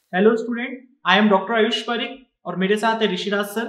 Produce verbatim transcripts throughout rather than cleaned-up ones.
Hello student, I am doctor Ayush Parik और मेरे साथ है ऋषिराज सर।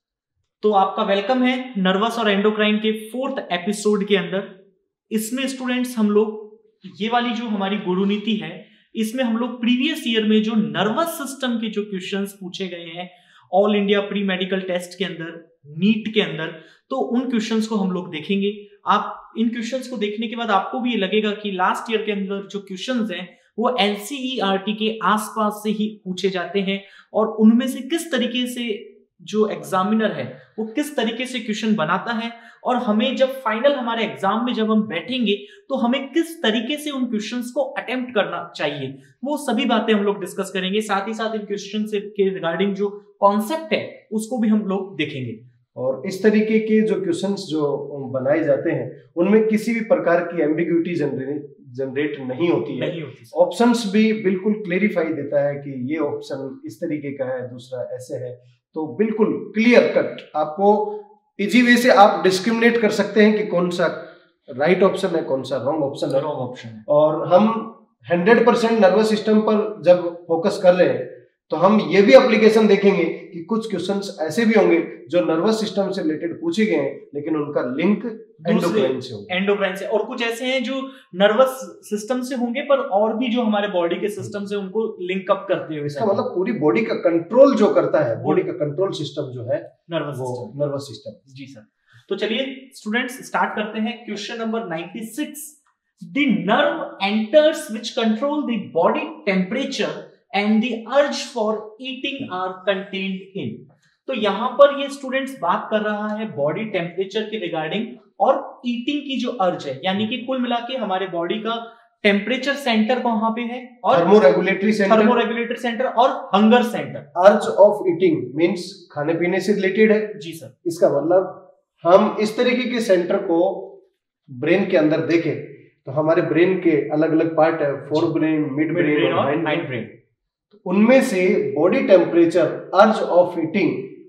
तो आपका वेलकम है नर्वस और एंडोक्राइन के फोर्थ एपिसोड के अंदर। इसमें स्टूडेंट्स हम लोग ये वाली जो हमारी गुरुनीति है, इसमें हम लोग प्रीवियस ईयर में जो नर्वस सिस्टम के जो क्वेश्चंस पूछे गए हैं all India pre medical test के अंदर, नीट के अंदर, तो उन क्वेश्चंस को हम लोग देखेंगे। आप इन क्वेश्चंस को देखने के बाद आपको भी ये लगेगा कि लास्ट ईयर के अंदर जो क्वेश्चंस हैं वो एनसीईआरटी के आसपास से ही पूछे जाते हैं और उनमें से किस तरीके से जो एग्जामिनर है वो किस तरीके से क्वेश्चन बनाता है और हमें जब फाइनल हमारे एग्जाम में जब हम बैठेंगे तो हमें किस तरीके से उन क्वेश्चंस को अटेम्प्ट करना चाहिए, वो सभी बातें हम लोग डिस्कस करेंगे। साथ ही साथ इन क्वेश्चन के रिगार्डिंग जो कॉन्सेप्ट है उसको भी हम लोग देखेंगे। और इस तरीके के जो क्वेश्चंस जो बनाए जाते हैं उनमें किसी भी प्रकार की एम्बिग्यूटी जनरेट जनरेट नहीं होती है। ऑप्शंस भी बिल्कुल क्लेरिफाई देता है कि ये ऑप्शन इस तरीके का है, दूसरा ऐसे है, तो बिल्कुल क्लियर कट आपको इजी वे से आप डिस्क्रिमिनेट कर सकते हैं कि कौन सा राइट ऑप्शन है, कौन सा रॉन्ग ऑप्शन है। रॉन्ग ऑप्शन है। और हम हंड्रेड परसेंट नर्वस सिस्टम पर जब फोकस कर रहे हैं तो हम ये भी एप्लीकेशन देखेंगे कि कुछ क्वेश्चंस ऐसे भी होंगे जो नर्वस सिस्टम से रिलेटेड पूछे गए हैं लेकिन उनका लिंक एंडोक्राइन से होगा। एंडोक्राइन से, और कुछ ऐसे हैं जो नर्वस सिस्टम से होंगे पर और भी जो हमारे बॉडी के सिस्टम से उनको लिंक अप करते हुए। इसका मतलब पूरी बॉडी का कंट्रोल जो करता है, बॉडी का कंट्रोल सिस्टम जो है नर्वस सिस्टम नर्वस सिस्टम जी सर। तो चलिए स्टूडेंट्स स्टार्ट करते हैं। Question number ninety six, the nerve enters which control the body temperature and the urge for eating are contained in। तो यहां पर ये स्टूडेंट्स बात कर रहा है बॉडी टेम्परेचर के रिगार्डिंग और ईटिंग की जो अर्ज है, यानी कि कुल मिला के हमारे बॉडी का टेम्परेचर सेंटर कहां पे है और थर्मोरेगुलेटरी सेंटर थर्मोरेगुलेटरी सेंटर और hunger centre. Urge of eating means खाने पीने से रिलेटेड है। जी सर। इसका मतलब हम इस तरीके के सेंटर को ब्रेन के अंदर देखें तो हमारे ब्रेन के अलग अलग पार्ट है, फोर ब्रेन, मिड ब्रेन और हाइंड ब्रेन। उनमें से body temperature, urge of eating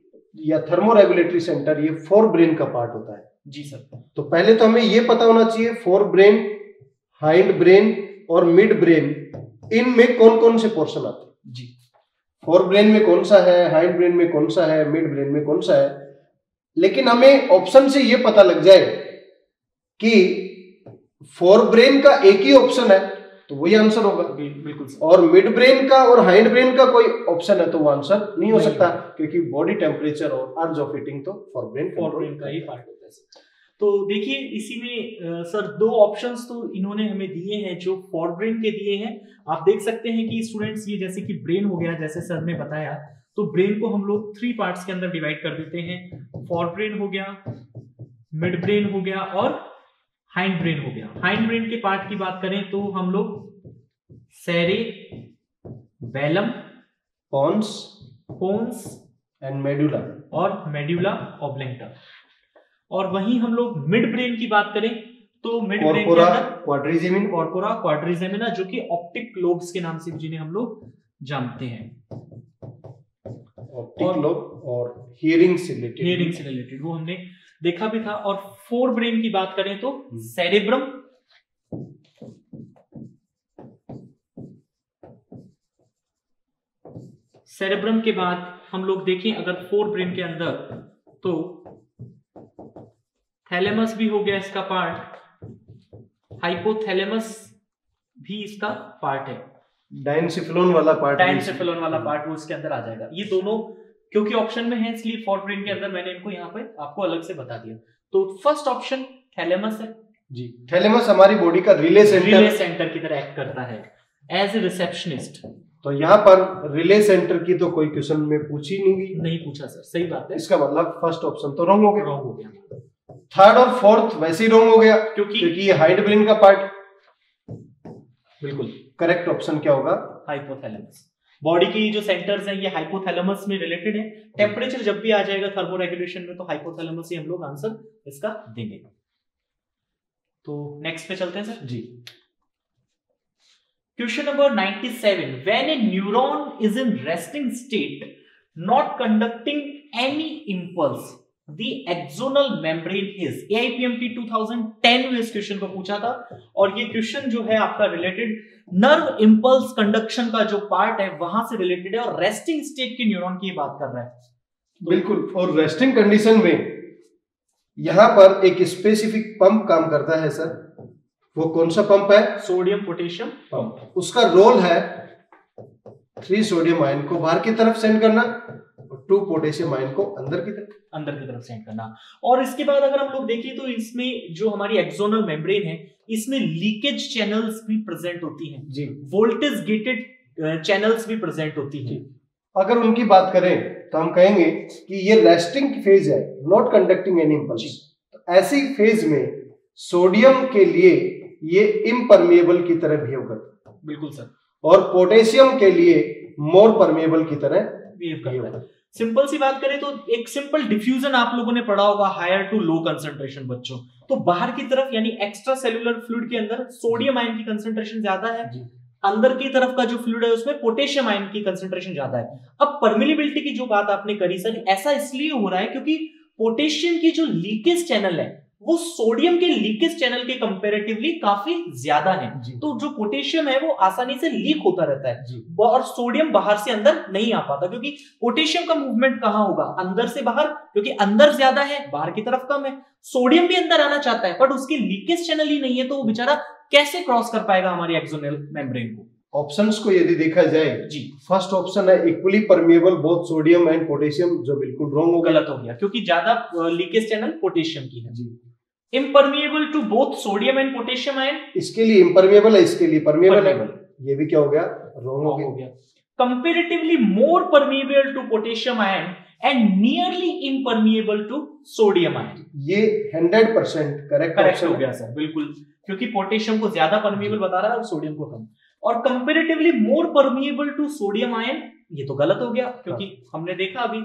या थर्मोरेगुलेटरी सेंटर, ये फोर ब्रेन का पार्ट होता है। जी सर। तो पहले तो हमें ये पता होना चाहिए फोर ब्रेन, हाइंड ब्रेन और मिड ब्रेन, इनमें कौन कौन से पोर्शन आते हैं। जी। फोर ब्रेन में कौन सा है, हाइंड ब्रेन में कौन सा है, मिड ब्रेन में कौन सा है। लेकिन हमें ऑप्शन से ये पता लग जाए कि फोर ब्रेन का एक ही ऑप्शन है तो वही आंसर होगा। बिल्कुल। और मिड ब्रेन का और हाइंड ब्रेन का कोई ऑप्शन है तो वो आंसर नहीं हो सकता, क्योंकि बॉडी टेम्परेचर और अर्ज ऑफ ईटिंग तो फॉर ब्रेन फॉर ब्रेन का ही पार्ट होता है। तो देखिए इसी में सर दो ऑप्शंस तो इन्होंने हमें दिए हैं जो फॉर ब्रेन के दिए हैं। आप देख सकते हैं कि स्टूडेंट्स ये जैसे कि ब्रेन हो गया, जैसे सर ने बताया, तो ब्रेन को हम लोग थ्री पार्ट्स के अंदर डिवाइड कर देते हैं। फॉर ब्रेन हो गया, मिड ब्रेन हो गया और हाइंड ब्रेन हो गया। हाइंड ब्रेन के पार्ट की बात करें तो हम लोग cerebellum, pons pons and medulla और मेडुला ऑब्लेंगटा। और वहीं हम लोग मिड ब्रेन की बात करें तो मिड ब्रेन के अंदर क्वाड्रिजेमिना, कॉर्पोरा, क्वाड्रिजेमिना, जो कि ऑप्टिक लोब्स के नाम से जिन्हें हम लोग जानते हैं। ऑप्टिक लोब और हियरिंग से रिलेटेड हियरिंग से रिलेटेड वो हमने देखा भी था। और फोर ब्रेन की बात करें तो सेरेब्रम, सेरेब्रम के बाद हम लोग देखें अगर फोर ब्रेन के अंदर तो थैलेमस भी हो गया इसका पार्ट, हाइपोथैलेमस भी इसका पार्ट है, डायनसेफेलोन वाला पार्ट डायनसेफेलोन वाला पार्ट वो इसके अंदर आ जाएगा। ये दोनों क्योंकि ऑप्शन में है इसलिए फोर ब्रेन के अंदर मैंने इनको यहाँ पे आपको अलग से बता दिया। तो फर्स्ट ऑप्शन थैलेमस है जी। थैलेमस हमारी बॉडी का रिले सेंटर रिले सेंटर की तरह एक्ट करता है एज ए रिसेप्शनिस्ट। तो यहाँ पर रिले सेंटर की तो कोई क्वेश्चन में पूछी नहीं गई। नहीं पूछा सर, सही बात है। इसका मतलब फर्स्ट ऑप्शन तो रॉन्ग हो गया। रॉन्ग हो गया। थर्ड और फोर्थ वैसे ही रॉन्ग हो गया क्योंकि क्योंकि ये हाइंड ब्रेन का पार्ट। बिल्कुल करेक्ट ऑप्शन क्या होगा? हाइपोथैलेमस। बॉडी की जो सेंटर्स हैं ये हाइपोथैलेमस में रिलेटेड है। टेम्परेचर जब भी आ जाएगा थर्मोरेगुलेशन में तो हाइपोथैलेमस ही हम लोग आंसर इसका देंगे। तो नेक्स्ट पे चलते हैं सर जी। Question number ninety seven, when a neuron is in resting state not conducting any impulse the axonal membrane is. A I P M T two thousand ten में इस क्वेश्चन को पूछा था और ये क्वेश्चन जो है आपका रिलेटेड नर्व इंपल्स कंडक्शन का जो पार्ट है वहां से रिलेटेड है और रेस्टिंग स्टेट के न्यूरॉन की बात कर रहा है। तो बिल्कुल, और रेस्टिंग कंडीशन में यहां पर एक स्पेसिफिक पंप काम करता है सर। वो कौन सा पंप है? Sodium potassium pump. उसका रोल है थ्री सोडियम आयन को बाहर की तरफ सेंड करना और टू पोटेशियम आयन को अंदर की तरफ अंदर की तरफ सेंड करना। और इसके बाद अगर हम लोग देखें तो इसमें जो हमारी एक्सोनल मेम्ब्रेन है इसमें लीकेज चैनल्स भी प्रेजेंट होती हैं जी, वोल्टेज गेटेड चैनल्स भी प्रेजेंट होती हैं। अगर उनकी बात करें तो हम कहेंगे कि ये रेस्टिंग फेज है, नॉट कंडक्टिंग एनी इंपल्स। ऐसी फेज में सोडियम के लिए ये इम्परमिएबल की तरह बिहेव करता है। बिल्कुल सर। और पोटेशियम के लिए मोर परमिएबल की तरह बिहेव करता है। सिंपल सी बात करें तो एक सिंपल डिफ्यूजन आप लोगों ने पढ़ा होगा, हायर टू लो कंसंट्रेशन बच्चों। तो बाहर की तरफ यानी एक्स्ट्रा सेलुलर फ्लूइड के अंदर सोडियम आयन की कंसंट्रेशन ज्यादा है, अंदर की तरफ का जो फ्लूइड है उसमें पोटेशियम आयन की कंसंट्रेशन ज्यादा है। अब परमिलिबिलिटी की जो बात आपने करी सर, ऐसा इसलिए हो रहा है क्योंकि पोटेशियम की जो लीकेज चैनल है वो सोडियम के लीकेज चैनल के कंपैरेटिवली काफी ज्यादा है। तो जो पोटेशियम है वो आसानी से लीक होता रहता है और सोडियम बाहर से अंदर नहीं आ पाता, क्योंकि पोटेशियम का मूवमेंट कहां होगा? अंदर से बाहर, क्योंकि अंदर ज्यादा है बाहर की तरफ कम है। सोडियम भी अंदर आना चाहता है बट उसकी लीकेज चैनल ही नहीं है, तो वो बेचारा कैसे क्रॉस कर पाएगा हमारी एक्सोनल मेम्ब्रेन को? ऑप्शंस को यदि देखा जाए जी, फर्स्ट ऑप्शन है equally permeable both sodium and potassium, जो बिल्कुल रॉन्ग हो गलत हो गया क्योंकि ज्यादा लीकेज चैनल पोटेशियम की है जी। Impermeable to both sodium and potassium ion, इसके लिए इम्परमिएबल है, इसके लिए परमिएबल है, ये भी क्या हो गया? रॉन्ग हो गया। Comparatively more permeable to potassium ion and nearly impermeable to sodium ion, ये हंड्रेड परसेंट करेक्ट करेक्ट हो गया सर। बिल्कुल, क्योंकि पोटेशियम को ज्यादा परमिएबल बता रहा है और सोडियम को कम। और comparatively more permeable to sodium ion, ये तो गलत हो गया क्योंकि हमने देखा अभी,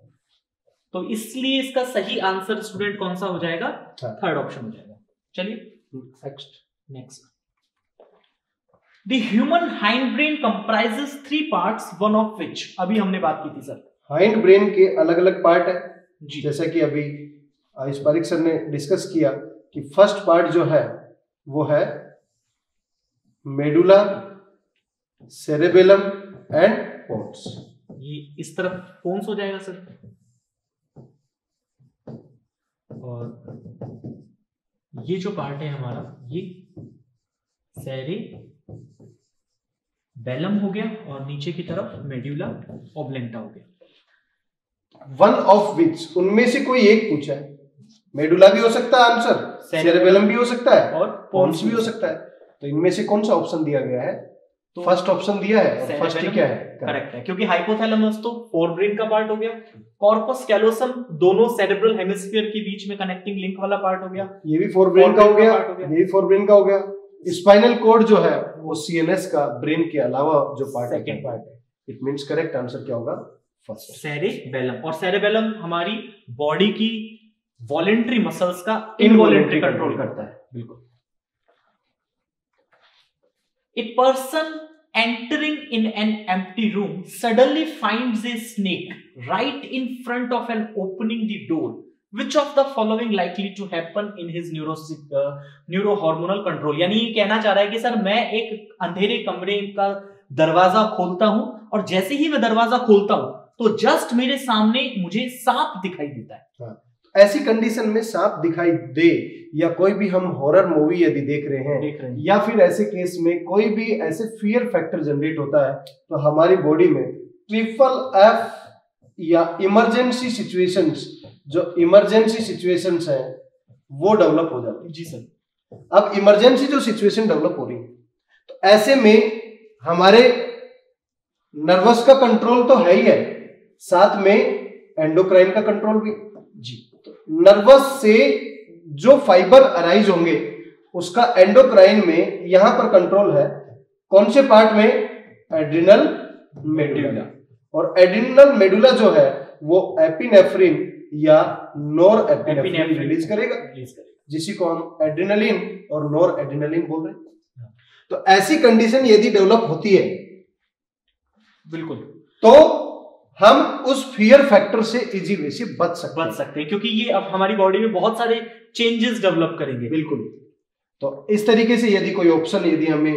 तो इसलिए इसका सही आंसर स्टूडेंट कौन सा हो जाएगा? थर्ड ऑप्शन हो जाएगा। चलिए next next the human hind brain comprises three parts, one of which, अभी हमने बात की थी सर। हाइंड ब्रेन के अलग अलग पार्ट है जी, जैसा कि अभी आयुष पारिक सर ने डिस्कस किया कि फर्स्ट पार्ट जो है वो है मेडुला, सेरेबेलम एंड पोन्स। ये इस तरफ पोन्स हो जाएगा सर, और ये जो पार्ट है हमारा ये सेरेबेलम हो गया और नीचे की तरफ मेडुला ऑब्लेंटा हो गया। वन ऑफ विच, उनमें से कोई एक पूछा है। मेडुला भी हो सकता है आंसर, सेरेबेलम भी हो सकता है और पोन्स भी हो सकता है। तो इनमें से कौन सा ऑप्शन दिया गया है? तो फर्स्ट ऑप्शन दिया है, और फर्स्ट क्या है? करेक्ट है, क्योंकि हाइपोथैलेमस तो फोरब्रेन का पार्ट हो गया, कॉर्पस कैलोसम दोनों सेरेब्रल हेमिस्फीयर के बीच में कनेक्टिंग लिंक वाला पार्ट हो गया, ये भी फोरब्रेन का हो गया, ये भी फोरब्रेन का हो गया। स्पाइनल कॉर्ड जो है वो सीएनएस का ब्रेन के अलावा जो पार्ट सेकंड पार्ट है। इट मींस करेक्ट आंसर क्या होगा? First cerebellum. और सेरेबेलम हमारी बॉडी की वॉलेंट्री मसल्स का इनवॉलेंट्री कंट्रोल करता है। बिल्कुल। A person entering in an empty room suddenly finds a snake right in front of an opening the door. Which of the following likely to happen in his neuro uh, neurohormonal control? यानी ये कहना चाह रहा है कि sir मैं एक अंधेरे कमरे का दरवाजा खोलता हूं और जैसे ही मैं दरवाजा खोलता हूं तो जस्ट मेरे सामने मुझे सांप दिखाई देता है। हाँ। ऐसी कंडीशन में सांप दिखाई दे या कोई भी हम हॉरर मूवी यदि देख रहे हैं, देख रहे हैं या फिर ऐसे केस में कोई भी ऐसे फियर फैक्टर जनरेट होता है तो हमारी बॉडी में ट्रिपल एफ या इमरजेंसी सिचुएशंस, जो इमरजेंसी सिचुएशंस हैं वो डेवलप हो जाती है। जी सर। अब इमरजेंसी जो सिचुएशन डेवलप हो रही है तो ऐसे में हमारे नर्वस का कंट्रोल तो है ही है, साथ में एंडोक्राइन का कंट्रोल भी जी। तो नर्वस से जो फाइबर अराइज होंगे उसका एंडोक्राइन में यहां पर कंट्रोल है। कौन से पार्ट में? Adrenal medulla. और एड्रिनल मेडुला जो है वो एपिनेफ्रिन या नोर एपिनेफ्रिन रिलीज करेगा, जिसी को हम एड्रिनलिन और नोर एड्रिनलिन बोल रहे हैं। तो ऐसी कंडीशन यदि डेवलप होती है बिल्कुल तो हम उस फियर फैक्टर से इजी वे से बच सकते बच सकते हैं, क्योंकि ये अब हमारी बॉडी में बहुत सारे चेंजेस डेवलप करेंगे। बिल्कुल। तो इस तरीके से यदि कोई ऑप्शन यदि हमें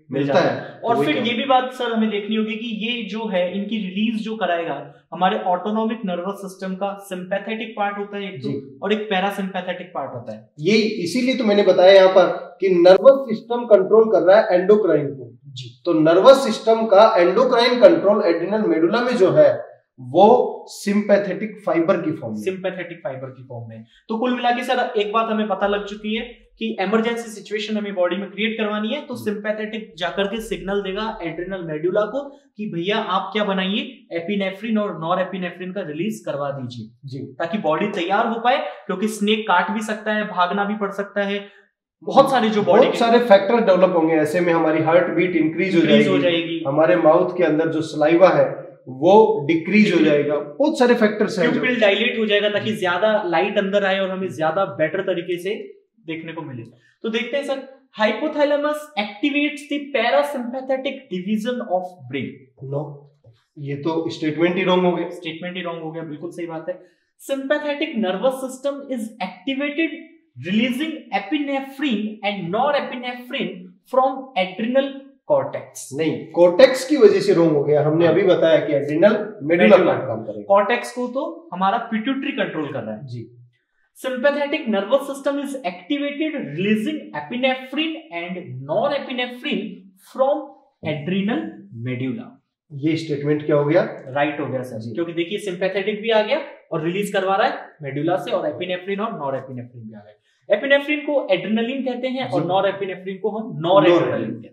मिलता है। और फिर ये भी बात सर हमें देखनी होगी कि ये जो है इनकी रिलीज जो कराएगा हमारे ऑटोनॉमिक नर्वस सिस्टम का सिंपैथेटिक पार्ट होता है एक तो, और एक पैरासिम्पैथेटिक पार्ट होता है। ये इसीलिए तो मैंने बताया यहाँ पर कि नर्वस सिस्टम कंट्रोल कर रहा है एंडोक्राइन को जी। तो नर्वस सिस्टम का एंडोक्राइन कंट्रोल एड्रिनल मेडुला में जो है वो सिंपैथेटिक फाइबर की फॉर्म में सिंपैथेटिक फाइबर की फॉर्म में। तो कुल मिला के सर एक बात हमें पता लग चुकी है कि इमरजेंसी सिचुएशन हमें बॉडी में क्रिएट करवानी है तो सिंपैथेटिक जाकर के सिग्नल देगा एड्रिनल मेडुला को कि भैया आप क्या बनाइए, एपिनेफ्रिन और नॉर एपिनेफ्रिन का रिलीज करवा दीजिए जी, ताकि बॉडी तैयार हो पाए, क्योंकि स्नेक काट भी सकता है, भागना भी पड़ सकता है, बहुत सारे जो बॉडी बहुत सारे फैक्टर डेवलप होंगे। ऐसे में हमारी हार्ट बीट इंक्रीज हो जाएगी, हो जाएगी, हमारे माउथ के अंदर जो सलाइवा है वो डिक्रीज हो जाएगा, बहुत सारे फैक्टर्स हैं, प्यूपिल डायलेट हो जाएगा ताकि ज्यादा लाइट अंदर आए और हमें ज्यादा बेटर तरीके से देखने को मिले। तो देखते हैं sir, hypothalamus activates the parasympathetic division of brain. No, ये तो स्टेटमेंट ही रॉन्ग हो गया। स्टेटमेंट ही रॉन्ग हो गया, बिल्कुल सही बात है। Sympathetic nervous system is activated releasing epinephrine and norepinephrine from adrenal cortex. नहीं, कॉर्टेक्स की वजह से रॉन्ग हो गया। हमने अभी बताया कि एड्रिनल मेडुला काम करेगा, कॉर्टेक्स को तो हमारा पिट्यूटरी कंट्रोल कर रहा है जी। Sympathetic nervous system is activated releasing epinephrine and norepinephrine from adrenal medulla। ये स्टेटमेंट क्या हो गया? राइट right हो गया सर, क्योंकि देखिए सिंपैथेटिक भी आ गया और रिलीज करवा रहा है मेडुला से, और एपिनेफ्रिन और नॉरएपिनेफ्रिन भी आ गया। एपिनेफ्रिन को एड्रेनलिन कहते हैं और नॉरएपिनेफ्रिन को हम नॉरएड्रेनलिन कहते हैं।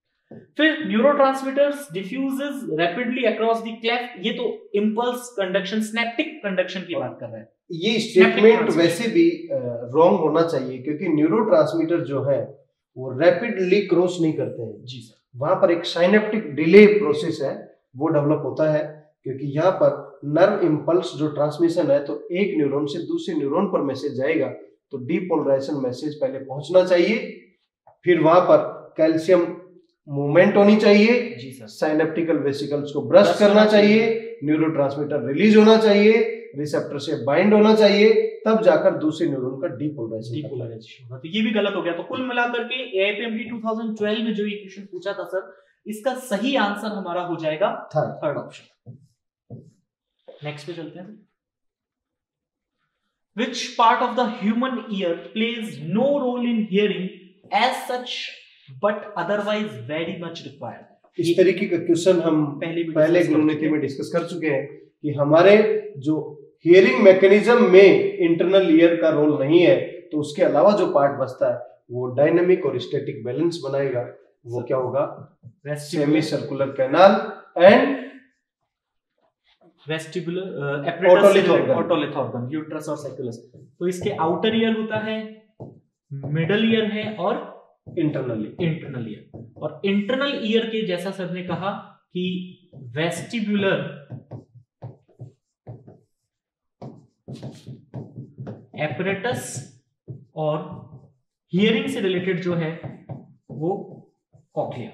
फिर neurotransmitters diffuses rapidly across the cleft, ये तो इंपल्स कंडक्शन, स्नैप्टिक कंडक्शन की बात कर रहे हैं। ये स्टेटमेंट वैसे भी रॉन्ग होना चाहिए, क्योंकि न्यूरोट्रांसमीटर जो है वो रैपिडली क्रॉस नहीं करते हैं जी सर। वहां पर एक साइनेप्टिक डिले प्रोसेस है, वो डेवलप होता है, क्योंकि यहाँ पर नर्व इंपल्स जो ट्रांसमिशन है, तो एक न्यूरॉन से दूसरे न्यूरॉन पर मैसेज जाएगा, तो डीपोलराइजेशन मैसेज पहले पहुंचना चाहिए, फिर वहां पर कैल्शियम मूवमेंट होनी चाहिए जी सर, साइनेप्टिकल वेसिकल्स को ब्रश करना चाहिए, न्यूरोट्रांसमीटर रिलीज होना चाहिए, रिसेप्टर से बाइंड होना चाहिए, तब जाकर दूसरे न्यूरॉन का डीपोलराइजेशन डीपोलराइजेशन होगा। तो ये भी गलत हो गया। तो कुल मिलाकर के एआईपीएमटी दो हज़ार बारह में जो ये क्वेश्चन पूछा था सर, इसका सही आंसर हमारा हो जाएगा थर्ड ऑप्शन। नेक्स्ट पे चलते हैं। Which part of the human ear plays no role in hearing as such but otherwise very much required? इस तरीके का क्वेश्चन हम पहले पहले गुरुनीति में डिस्कस कर चुके हैं कि हमारे जो हियरिंग मैकेनिज्म में इंटरनल ईयर का रोल नहीं है, तो उसके अलावा जो पार्ट बचता है वो डायनामिक और स्टैटिक बैलेंस बनाएगा। वो क्या होगा? Semi circular canal and vestibular apparatus, otolith organ, uterus और सैक्युलस। तो इसके आउटर ईयर होता है, मिडल ईयर है और इंटरनल इंटरनल ईयर। और इंटरनल ईयर के जैसा सर ने कहा कि वेस्टिबुलर एपरेटस और हियरिंग से रिलेटेड जो है वो कॉक्लिया।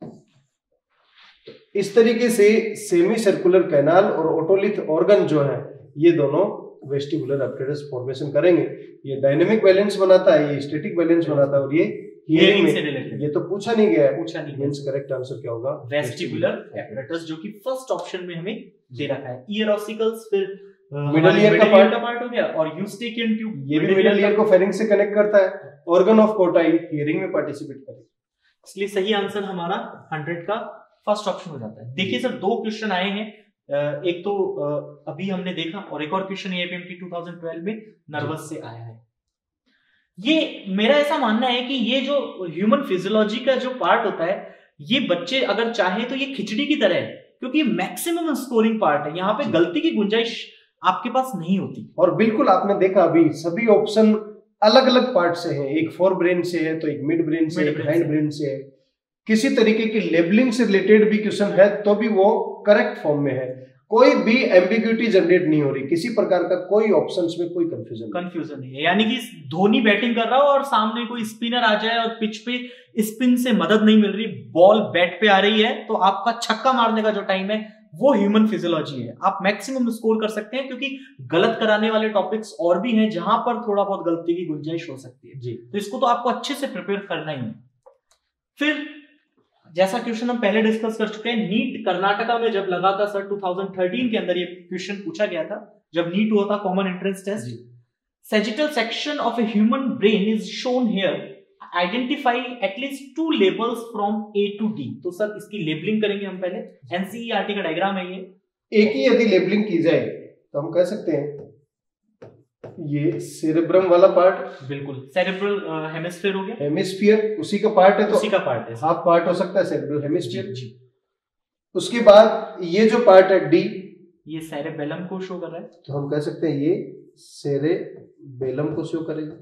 इस तरीके से सेमी सर्कुलर कैनाल और ओटोलिथ ऑर्गन जो है, ये दोनों वेस्टिबुलर एपरेटस फॉर्मेशन करेंगे। ये डायनामिक बैलेंस बनाता है, ये स्टैटिक बैलेंस बनाता है, और ये हियरिंग से रिलेटेड। ये तो पूछा नहीं गया है, पूछा नहीं, मींस करेक्ट आंसर क्या होगा? वेस्टिबुलर एपरेटस, जो कि फर्स्ट ऑप्शन में हमें दे रखा है। ईयर ऑसिकल्स फिर मिडल ईयर का पार्ट पार्ट हो गया, और यूस्टेकियन ट्यूब, ये भी मिडल ईयर को फेरिंक्स से कनेक्ट करता है। ऑर्गन ऑफ कोटाई हियरिंग में पार्टिसिपेट करेगा, इसलिए सही आंसर हमारा हंड्रेड का फर्स्ट ऑप्शन हो जाता है। देखिए सर, दो क्वेश्चन आए हैं, एक तो अभी हमने देखा और एक और क्वेश्चन एआईपीएमटी दो हज़ार बारह में नर्वस से आया है। ये मेरा ऐसा मानना है कि ये जो ह्यूमन फिजियोलॉजी का जो पार्ट होता है, ये बच्चे अगर चाहे तो ये खिचड़ी की तरह है, क्योंकि मैक्सिमम स्कोरिंग पार्ट है, यहाँ पे गलती की गुंजाइश आपके पास नहीं होती। और बिल्कुल आपने देखा अभी सभी ऑप्शन अलग अलग पार्ट से हैं, एक फोर ब्रेन से है, तो एक मिड ब्रेन से, एक हाइंड ब्रेन से है। किसी तरीके की लेबलिंग से रिलेटेड भी क्वेश्चन है तो भी वो करेक्ट फॉर्म में है, कोई भी एम्बिग्यूटी जनरेट नहीं हो रही, किसी प्रकार का कोई ऑप्शंस में कोई कंफ्यूजन कंफ्यूजन नहीं है। यानी कि धोनी बैटिंग कर रहा हो और सामने कोई स्पिनर आ जाए और पिच पे स्पिन से मदद नहीं मिल रही, बॉल बैट पे आ रही है, तो आपका छक्का मारने का जो टाइम है वो ह्यूमन फिजियोलॉजी है। आप मैक्सिमम स्कोर कर सकते हैं, क्योंकि गलत कराने वाले टॉपिक्स और भी हैं जहां पर थोड़ा बहुत गलती की गुंजाइश हो सकती है जी। तो इसको तो आपको अच्छे से प्रिपेयर करना ही है। फिर जैसा क्वेश्चन हम पहले डिस्कस कर चुके हैं, नीट कर्नाटका में जब लगा था सर, दो हज़ार तेरह के अंदर ये क्वेश्चन पूछा गया था जब नीट हुआ था, common entrance test. Sagittal section of a human brain is shown here, identify at least two labels from A to D. तो सर इसकी लेबलिंग करेंगे हम पहले, एनसीईआरटी का डायग्राम है ये। एक ही यदि लेबलिंग की जाए तो हम कह सकते हैं ये सेरेब्रम वाला पार्ट, बिल्कुल सेरेब्रल हेमिस्फीयर हो गया, हेमिस्फीयर उसी का पार्ट है, तो उसी का पार्ट है, हाफ पार्ट हो सकता है सेरेब्रल हेमिस्फीयर जी। उसके बाद ये जो पार्ट है डी, ये सेरेबेलम को शो कर रहा है, तो हम कह सकते हैं ये सेरेबेलम को शो करेगा।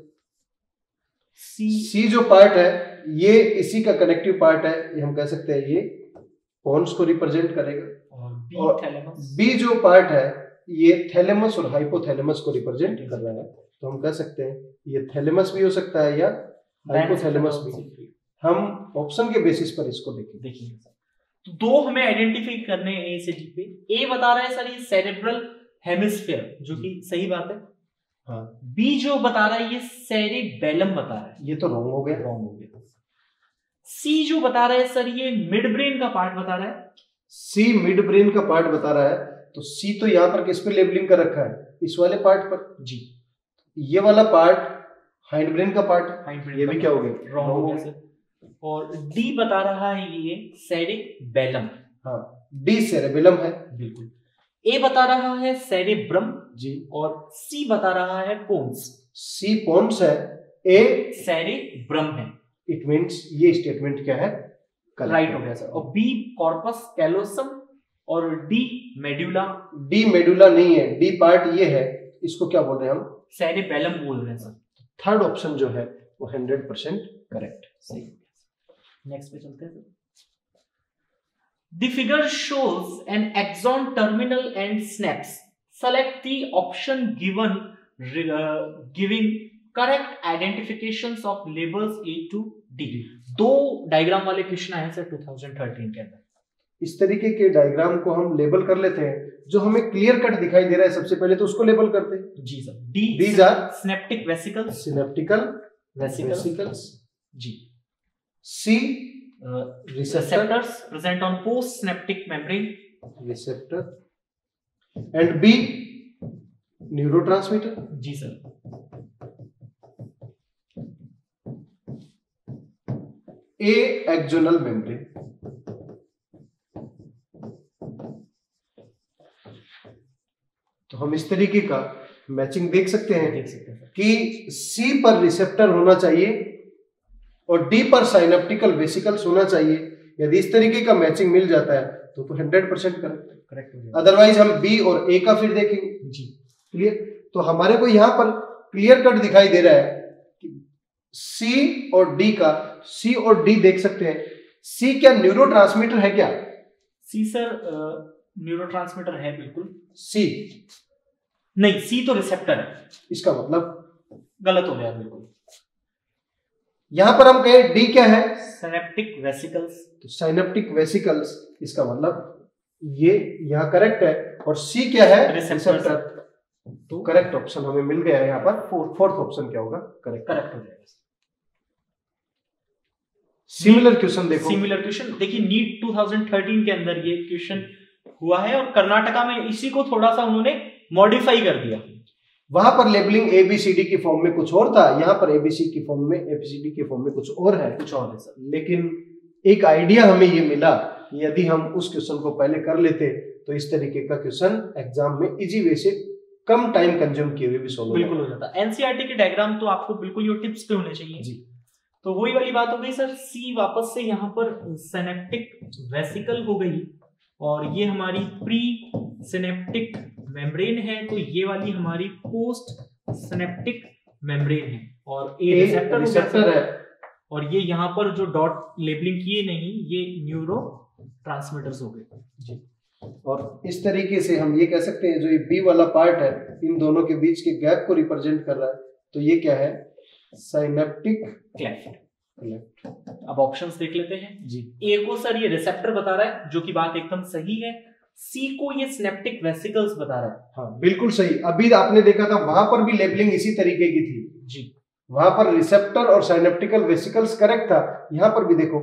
सी सी जो पार्ट है ये इसी का कनेक्टिव पार्ट है, ये हम कह सकते हैं ये पोन्स को रिप्रेजेंट करेगा। और बी जो पार्ट है ये थैलेमस और हाइपोथैलेमस को रिप्रेजेंट कर रहा है, तो हम कह सकते हैं ये थैलेमस भी हो सकता है या हाइपोथैलेमस भी। हम ऑप्शन के बेसिस पर इसको देखें देखिए तो दो हमें आइडेंटिफाई करने हैं ए से डी पे। ए बता रहा है सर ये सेरेब्रल हेमिस्फीयर, जो कि सही बात है। हाँ। बी जो बता रहा है ये सेरेबेलम बता रहा है, ये तो रॉन्ग हो गया, रॉन्ग हो गया। सी जो बता रहा है सर ये मिड ब्रेन का पार्ट बता रहा है, सी मिड ब्रेन का पार्ट बता रहा है, तो सी तो यहाँ पर किस पे लेबलिंग कर रखा है, इस वाले पार्ट पर जी। ये वाला पार्ट हाइंड ब्रेन का पार्ट, ये भी क्या हो गया, रॉन्ग हो गया सर। और डी बता रहा है ये सेरेबेलम, हाँ डी सेरेबेलम है बिल्कुल। ए बता रहा है सेरेब्रम जी, और सी बता रहा है पोन्स। सी पोन्स है, ए सेरेब्रम है। इट मींस ये स्टेटमेंट क्या है, राइट हो गया सर। और बी कॉर्पस कैलोसम और डी मेडुला। डी मेडुला नहीं है, डी पार्ट ये है, इसको क्या बोल रहे हैं हम, सेरेबेलम बोल रहे हैं सर। थर्ड ऑप्शन जो है वो हंड्रेड परसेंट करेक्ट, सही। नेक्स्ट पे चलते हैं। The figure shows an axon terminal and snaps. Select the option given uh, giving correct identifications of labels A to D. दो डायग्राम वाले क्वेश्चन आए सर दो हज़ार तेरह के अंदर। इस तरीके के डायग्राम को हम लेबल कर लेते हैं, जो हमें क्लियर कट दिखाई दे रहा है सबसे पहले तो उसको लेबल करते हैं जी sir. D these are synaptic vesicles, synaptical vesicles जी। C Uh, receptors present on post synaptic membrane, receptor, and B neurotransmitter जी सर। A axonal membrane, तो हम इस तरीके का मैचिंग देख सकते हैं, देख सकते हैं कि C पर रिसेप्टर होना चाहिए और डी पर साइनेप्टिकल वेसिकल्स होना चाहिए। यदि इस तरीके का मैचिंग मिल जाता है तो तो हंड्रेड परसेंट करेक्ट हो जाएगा। अदरवाइज हम बी और ए का फिर देखेंगे जी। क्लियर, तो हमारे को यहाँ पर क्लियर कट दिखाई दे रहा है कि सी और डी का, सी और डी देख सकते हैं। सी क्या न्यूरोट्रांसमीटर है क्या? सी सर न्यूरोट्रांसमीटर है बिल्कुल। सी नहीं, सी तो रिसेप्टर है। इसका मतलब गलत हो गया बिल्कुल। यहां पर हम कहें डी क्या है, सिनेप्टिक वेसिकल्स, तो सिनेप्टिक वेसिकल्स, इसका मतलब ये यहां करेक्ट है। और सी क्या है, रिसेप्टर, तो करेक्ट ऑप्शन हमें मिल गया है यहाँ पर। फोर्थ ऑप्शन क्या होगा, करेक्ट करेक्ट हो जाएगा। सिमिलर क्वेश्चन देखो, सिमिलर क्वेश्चन देखिए नीट दो हज़ार तेरह के अंदर ये क्वेश्चन हुआ है और कर्नाटका में इसी को थोड़ा सा उन्होंने मॉडिफाई कर दिया। वहां पर लेबलिंग एबीसीडी की फॉर्म में कुछ और था, यहाँ पर एबीसी की फॉर्म में एबीसीडी की फॉर्म में कुछ और है, कुछ और है सर। लेकिन एक आइडिया हमें ये मिला, यदि हम उस क्वेश्चन को पहले कर लेते तो इस तरीके का क्वेश्चन एग्जाम में इजी वे से कम टाइम कंज्यूम किए हुए भी सॉल्व बिल्कुल हो जाता। एनसीईआरटी के डायग्राम तो आपको बिल्कुल ये टिप्स पे होने चाहिए जी। तो वही वाली बात हो गई सर। सी वापस से यहाँ पर सिनेप्टिक वेसिकल हो गई और ये हमारी प्री सिनेप्टिक मेम्ब्रेन है, तो ये वाली हमारी पोस्ट सिनेप्टिक मेम्ब्रेन है और ए रिसेप्टर रिसेप्टर है। और ये यहाँ पर जो डॉट लेबलिंग किए नहीं, ये न्यूरो ट्रांसमीटर्स हो गए जी। और इस तरीके से हम ये कह सकते हैं जो ये बी वाला पार्ट है इन दोनों के बीच के गैप को रिप्रेजेंट कर रहा है, तो ये क्या है, साइनेप्टिक क्लेफ्ट। अब ऑप्शंस देख लेते हैं जी। ए को सर ये रिसेप्टर बता रहा है, जो कि बात एकदम सही है। सी को ये सिनेप्टिक वेसिकल्स बता रहा है, हाँ बिल्कुल सही। अभी आपने देखा था वहां पर भी लेबलिंग इसी तरीके की थी जी। वहां पर रिसेप्टर और साइनेप्टिकल वेसिकल्स करेक्ट था, यहाँ पर भी देखो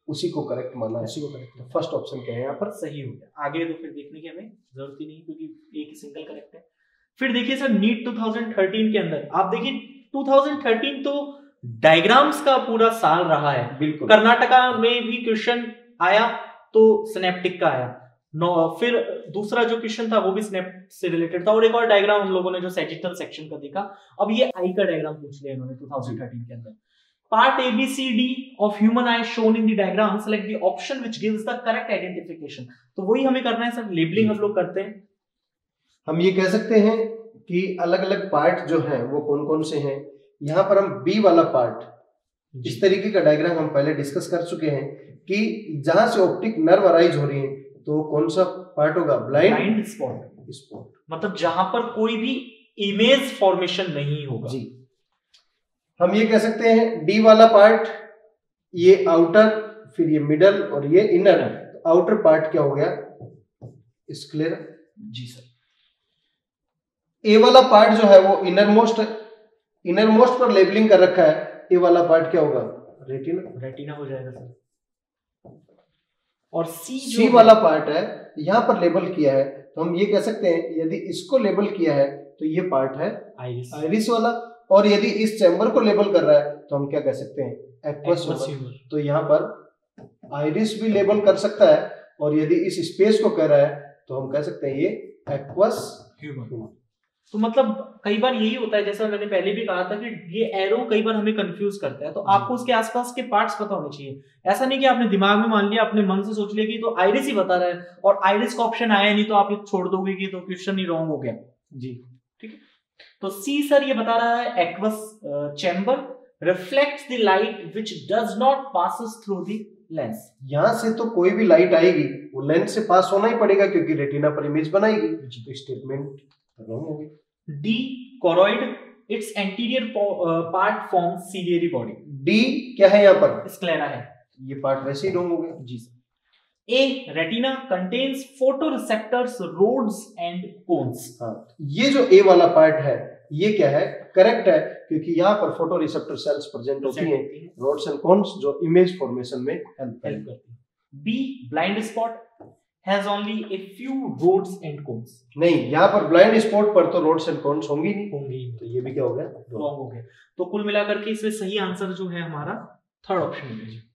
उसी को करेक्ट माना है। उसी को करेक्ट, फर्स्ट ऑप्शन क्या है यहाँ पर? सही हो गया। आगे तो फिर देखने की हमें जरूरत ही नहीं क्योंकि एक ही सिंगल करेक्ट है। फिर देखिए sir NEET two thousand thirteen के अंदर आप देखिए टू थाउजेंड थर्टीन तो डायग्राम्स का पूरा साल रहा है। बिल्कुल। कर्नाटका में भी क्वेश्चन आया तो सिनेप्टिक का आया। नो फिर दूसरा जो क्वेश्चन था वो भी स्नैप से रिलेटेड था और एक और डायग्राम हम लोगों ने जो सैजिटल सेक्शन का देखा। अब ये आई का डायग्राम पूछ लिया इन्होंने टू थाउजेंड थर्टीन के अंदर। Part A B C D of human eye shown in the diagram, select the option which gives the correct identification. तो वही हमें करना है सर, लेबलिंग हम लोग करते हैं। हम ये कह सकते हैं कि अलग अलग पार्ट जो हैं वो कौन कौन से हैं। यहाँ पर हम बी वाला पार्ट, इस तरीके का डायग्राम हम पहले डिस्कस कर चुके हैं कि जहां से ऑप्टिक नर्व अराइज हो रही है तो कौन सा पार्ट होगा? Blind spot. स्पॉट मतलब जहां पर कोई भी इमेज फॉर्मेशन नहीं होगा। जी। हम ये कह सकते हैं डी वाला पार्ट, ये आउटर, फिर ये मिडल और ये इनर। तो आउटर पार्ट क्या हो गया? इस क्लियर? जी सर। ए वाला पार्ट जो है वो इनर मोस्ट, इनर मोस्ट पर लेबलिंग कर रखा है। ए वाला पार्ट क्या होगा? रेटिना। रेटिना हो जाएगा सर। और सी जो सी वाला पार्ट है यहां पर लेबल किया है तो हम ये कह सकते हैं यदि इसको लेबल किया है तो ये पार्ट है आइरिस, आइरिस वाला। और यदि इस चैम्बर को लेबल कर रहा है तो हम क्या कह सकते हैं? Aqueous humour. तो यहाँ पर आइरिस भी लेबल कर सकता है और यदि इस स्पेस को कह रहा है तो हम कह सकते हैं ये एक्वस ह्यूमर। तो मतलब कई बार यही होता है, जैसा मैंने पहले भी कहा था कि ये एरो कई बार हमें कंफ्यूज करता है। तो आपको उसके आसपास के पार्ट्स पता होने चाहिए। ऐसा नहीं कि आपने दिमाग में मान लिया, अपने मन से सोच लिया कि तो आइरिस ही बता रहा है और आइरिस का ऑप्शन आया नहीं तो आप ये छोड़ दोगे कि तो क्वेश्चन ही रॉन्ग हो गया। जी ठीक है। तो सी सर ये बता रहा है aqueous chamber reflects the light which does not passes through the lens. यहां से तो कोई भी लाइट आएगी वो लेंस से पास होना ही पड़ेगा क्योंकि रेटिना पर इमेज बनाएगी। तो स्टेटमेंट रॉन्ग हो गई। D choroid, it's anterior part forms ciliary body. D क्या है यहाँ पर? स्क्लेरा है। ये पार्ट वैसे ही रॉन्ग हो गया। जी sir. A retina contains photoreceptors, rods and cones. हाँ, ये जो ए वाला पार्ट है ये क्या है? करेक्ट है क्योंकि यहाँ पर फोटो रिसेप्टर सेल्स प्रेजेंट होती हैं, रोड्स एंड कोन्स जो इमेज फॉर्मेशन में हेल्प करती है। B blind spot has only a few rods and cones। नहीं, यहाँ पर ब्लाइंड स्पॉट पर तो रोड्स एंड कोन्स होंगी नहीं होंगी। तो ये भी क्या हो गया? रॉन्ग हो गया। तो कुल मिलाकर के इसमें सही आंसर जो है हमारा थर्ड ऑप्शन है जी।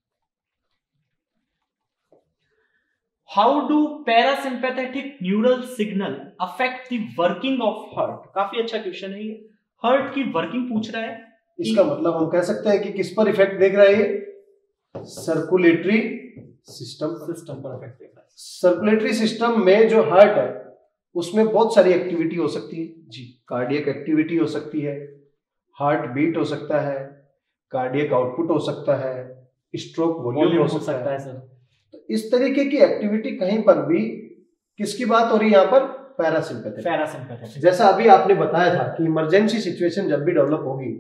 How do parasympathetic neural signal affect the working of heart. काफी अच्छा क्वेश्चन है ये। हार्ट की वर्किंग पूछ रहा है। इसका मतलब हम कह सकते हैं कि किस पर इफेक्ट देख रहा है ये? सर्कुलेटरी सिस्टम सिस्टम पर इफेक्ट देख रहा है। सर्कुलेटरी सिस्टम में जो हार्ट है उसमें बहुत सारी एक्टिविटी हो सकती है जी। कार्डियक एक्टिविटी हो सकती है, हार्ट बीट हो सकता है, कार्डियक आउटपुट हो सकता है, स्ट्रोक वॉल्यूम हो सकता, सकता है सर। तो इस तरीके की एक्टिविटी कहीं पर भी किसकी बात हो रही है यहाँ पर? पैरासिम्पैथेटिक। पैरासिम्पैथेटिक। जैसा अभी आपने बताया था कि इमरजेंसी सिचुएशन जब भी डेवलप होगी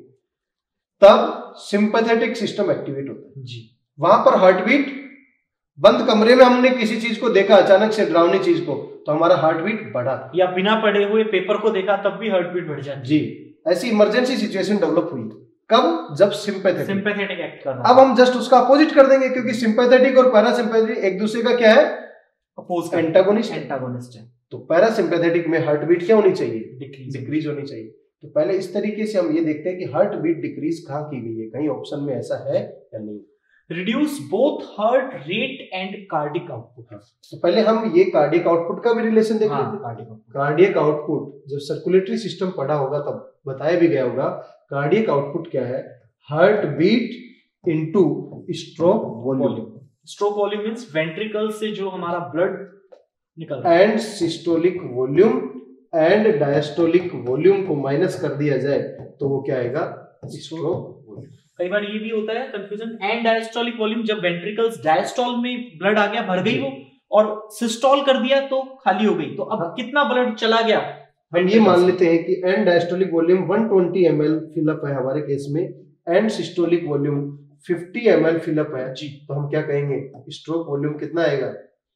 तब सिंपैथेटिक सिस्टम एक्टिवेट होता है जी। वहां पर हार्ट बीट, बंद कमरे में हमने किसी चीज को देखा अचानक से डरावनी चीज को तो हमारा हार्ट बीट बढ़ा, या बिना पढ़े हुए पेपर को देखा तब भी हार्ट बीट बढ़ जाती जी। ऐसी इमरजेंसी सिचुएशन डेवलप हुई कब? जब सिंपैथेटिक सिंपैथेटिक एक्ट कर रहा है। अब हम जस्ट उसका अपोजिट कर देंगे क्योंकि सिंपैथेटिक और पैरासिम्पैथेटिक एक दूसरे का क्या है? अपोज, एंटागोनिस्ट एंटागोनिस्ट है। तो पैरासिम्पैथेटिक में हार्ट बीट क्या होनी चाहिए? डिक्रीज डिक्रीज होनी चाहिए। तो पहले इस तरीके से हम ये देखते हैं कि हार्ट बीट डिक्रीज कहाँ की गई है, कहीं ऑप्शन में ऐसा है या नहीं। Reduce both heart rate and cardiac output. तो पहले हम ये कार्डियक आउटपुट का भी रिलेशन देख हाँ, लेते हैं। कार्डियक आउटपुट जब सर्कुलेटरी सिस्टम पढ़ा होगा तब बताया भी गया होगा। कार्डियक आउटपुट क्या है? Heart beat into stroke volume. Stroke volume means ventricle से जो हमारा ब्लड निकल रहा है। End systolic volume and diastolic volume को माइनस कर दिया जाए तो वो क्या आएगा? Stroke volume. कई बार ये भी होता है कंफ्यूजन, एंड डायस्टोलिक वॉल्यूम, जब वेंट्रिकल्स डायस्टोल में ब्लड आ गया, भर गई वो, और सिस्टोल कर दिया तो खाली हो गई। तो अब हाँ। कितना ब्लड चला गया? हम ये मान लेते हैं कि end diastolic volume one twenty M L fill up है हमारे केस में, end systolic volume fifty M L fill up है जी। तो हम क्या कहेंगे? स्ट्रोक वॉल्यूम कितना आएगा?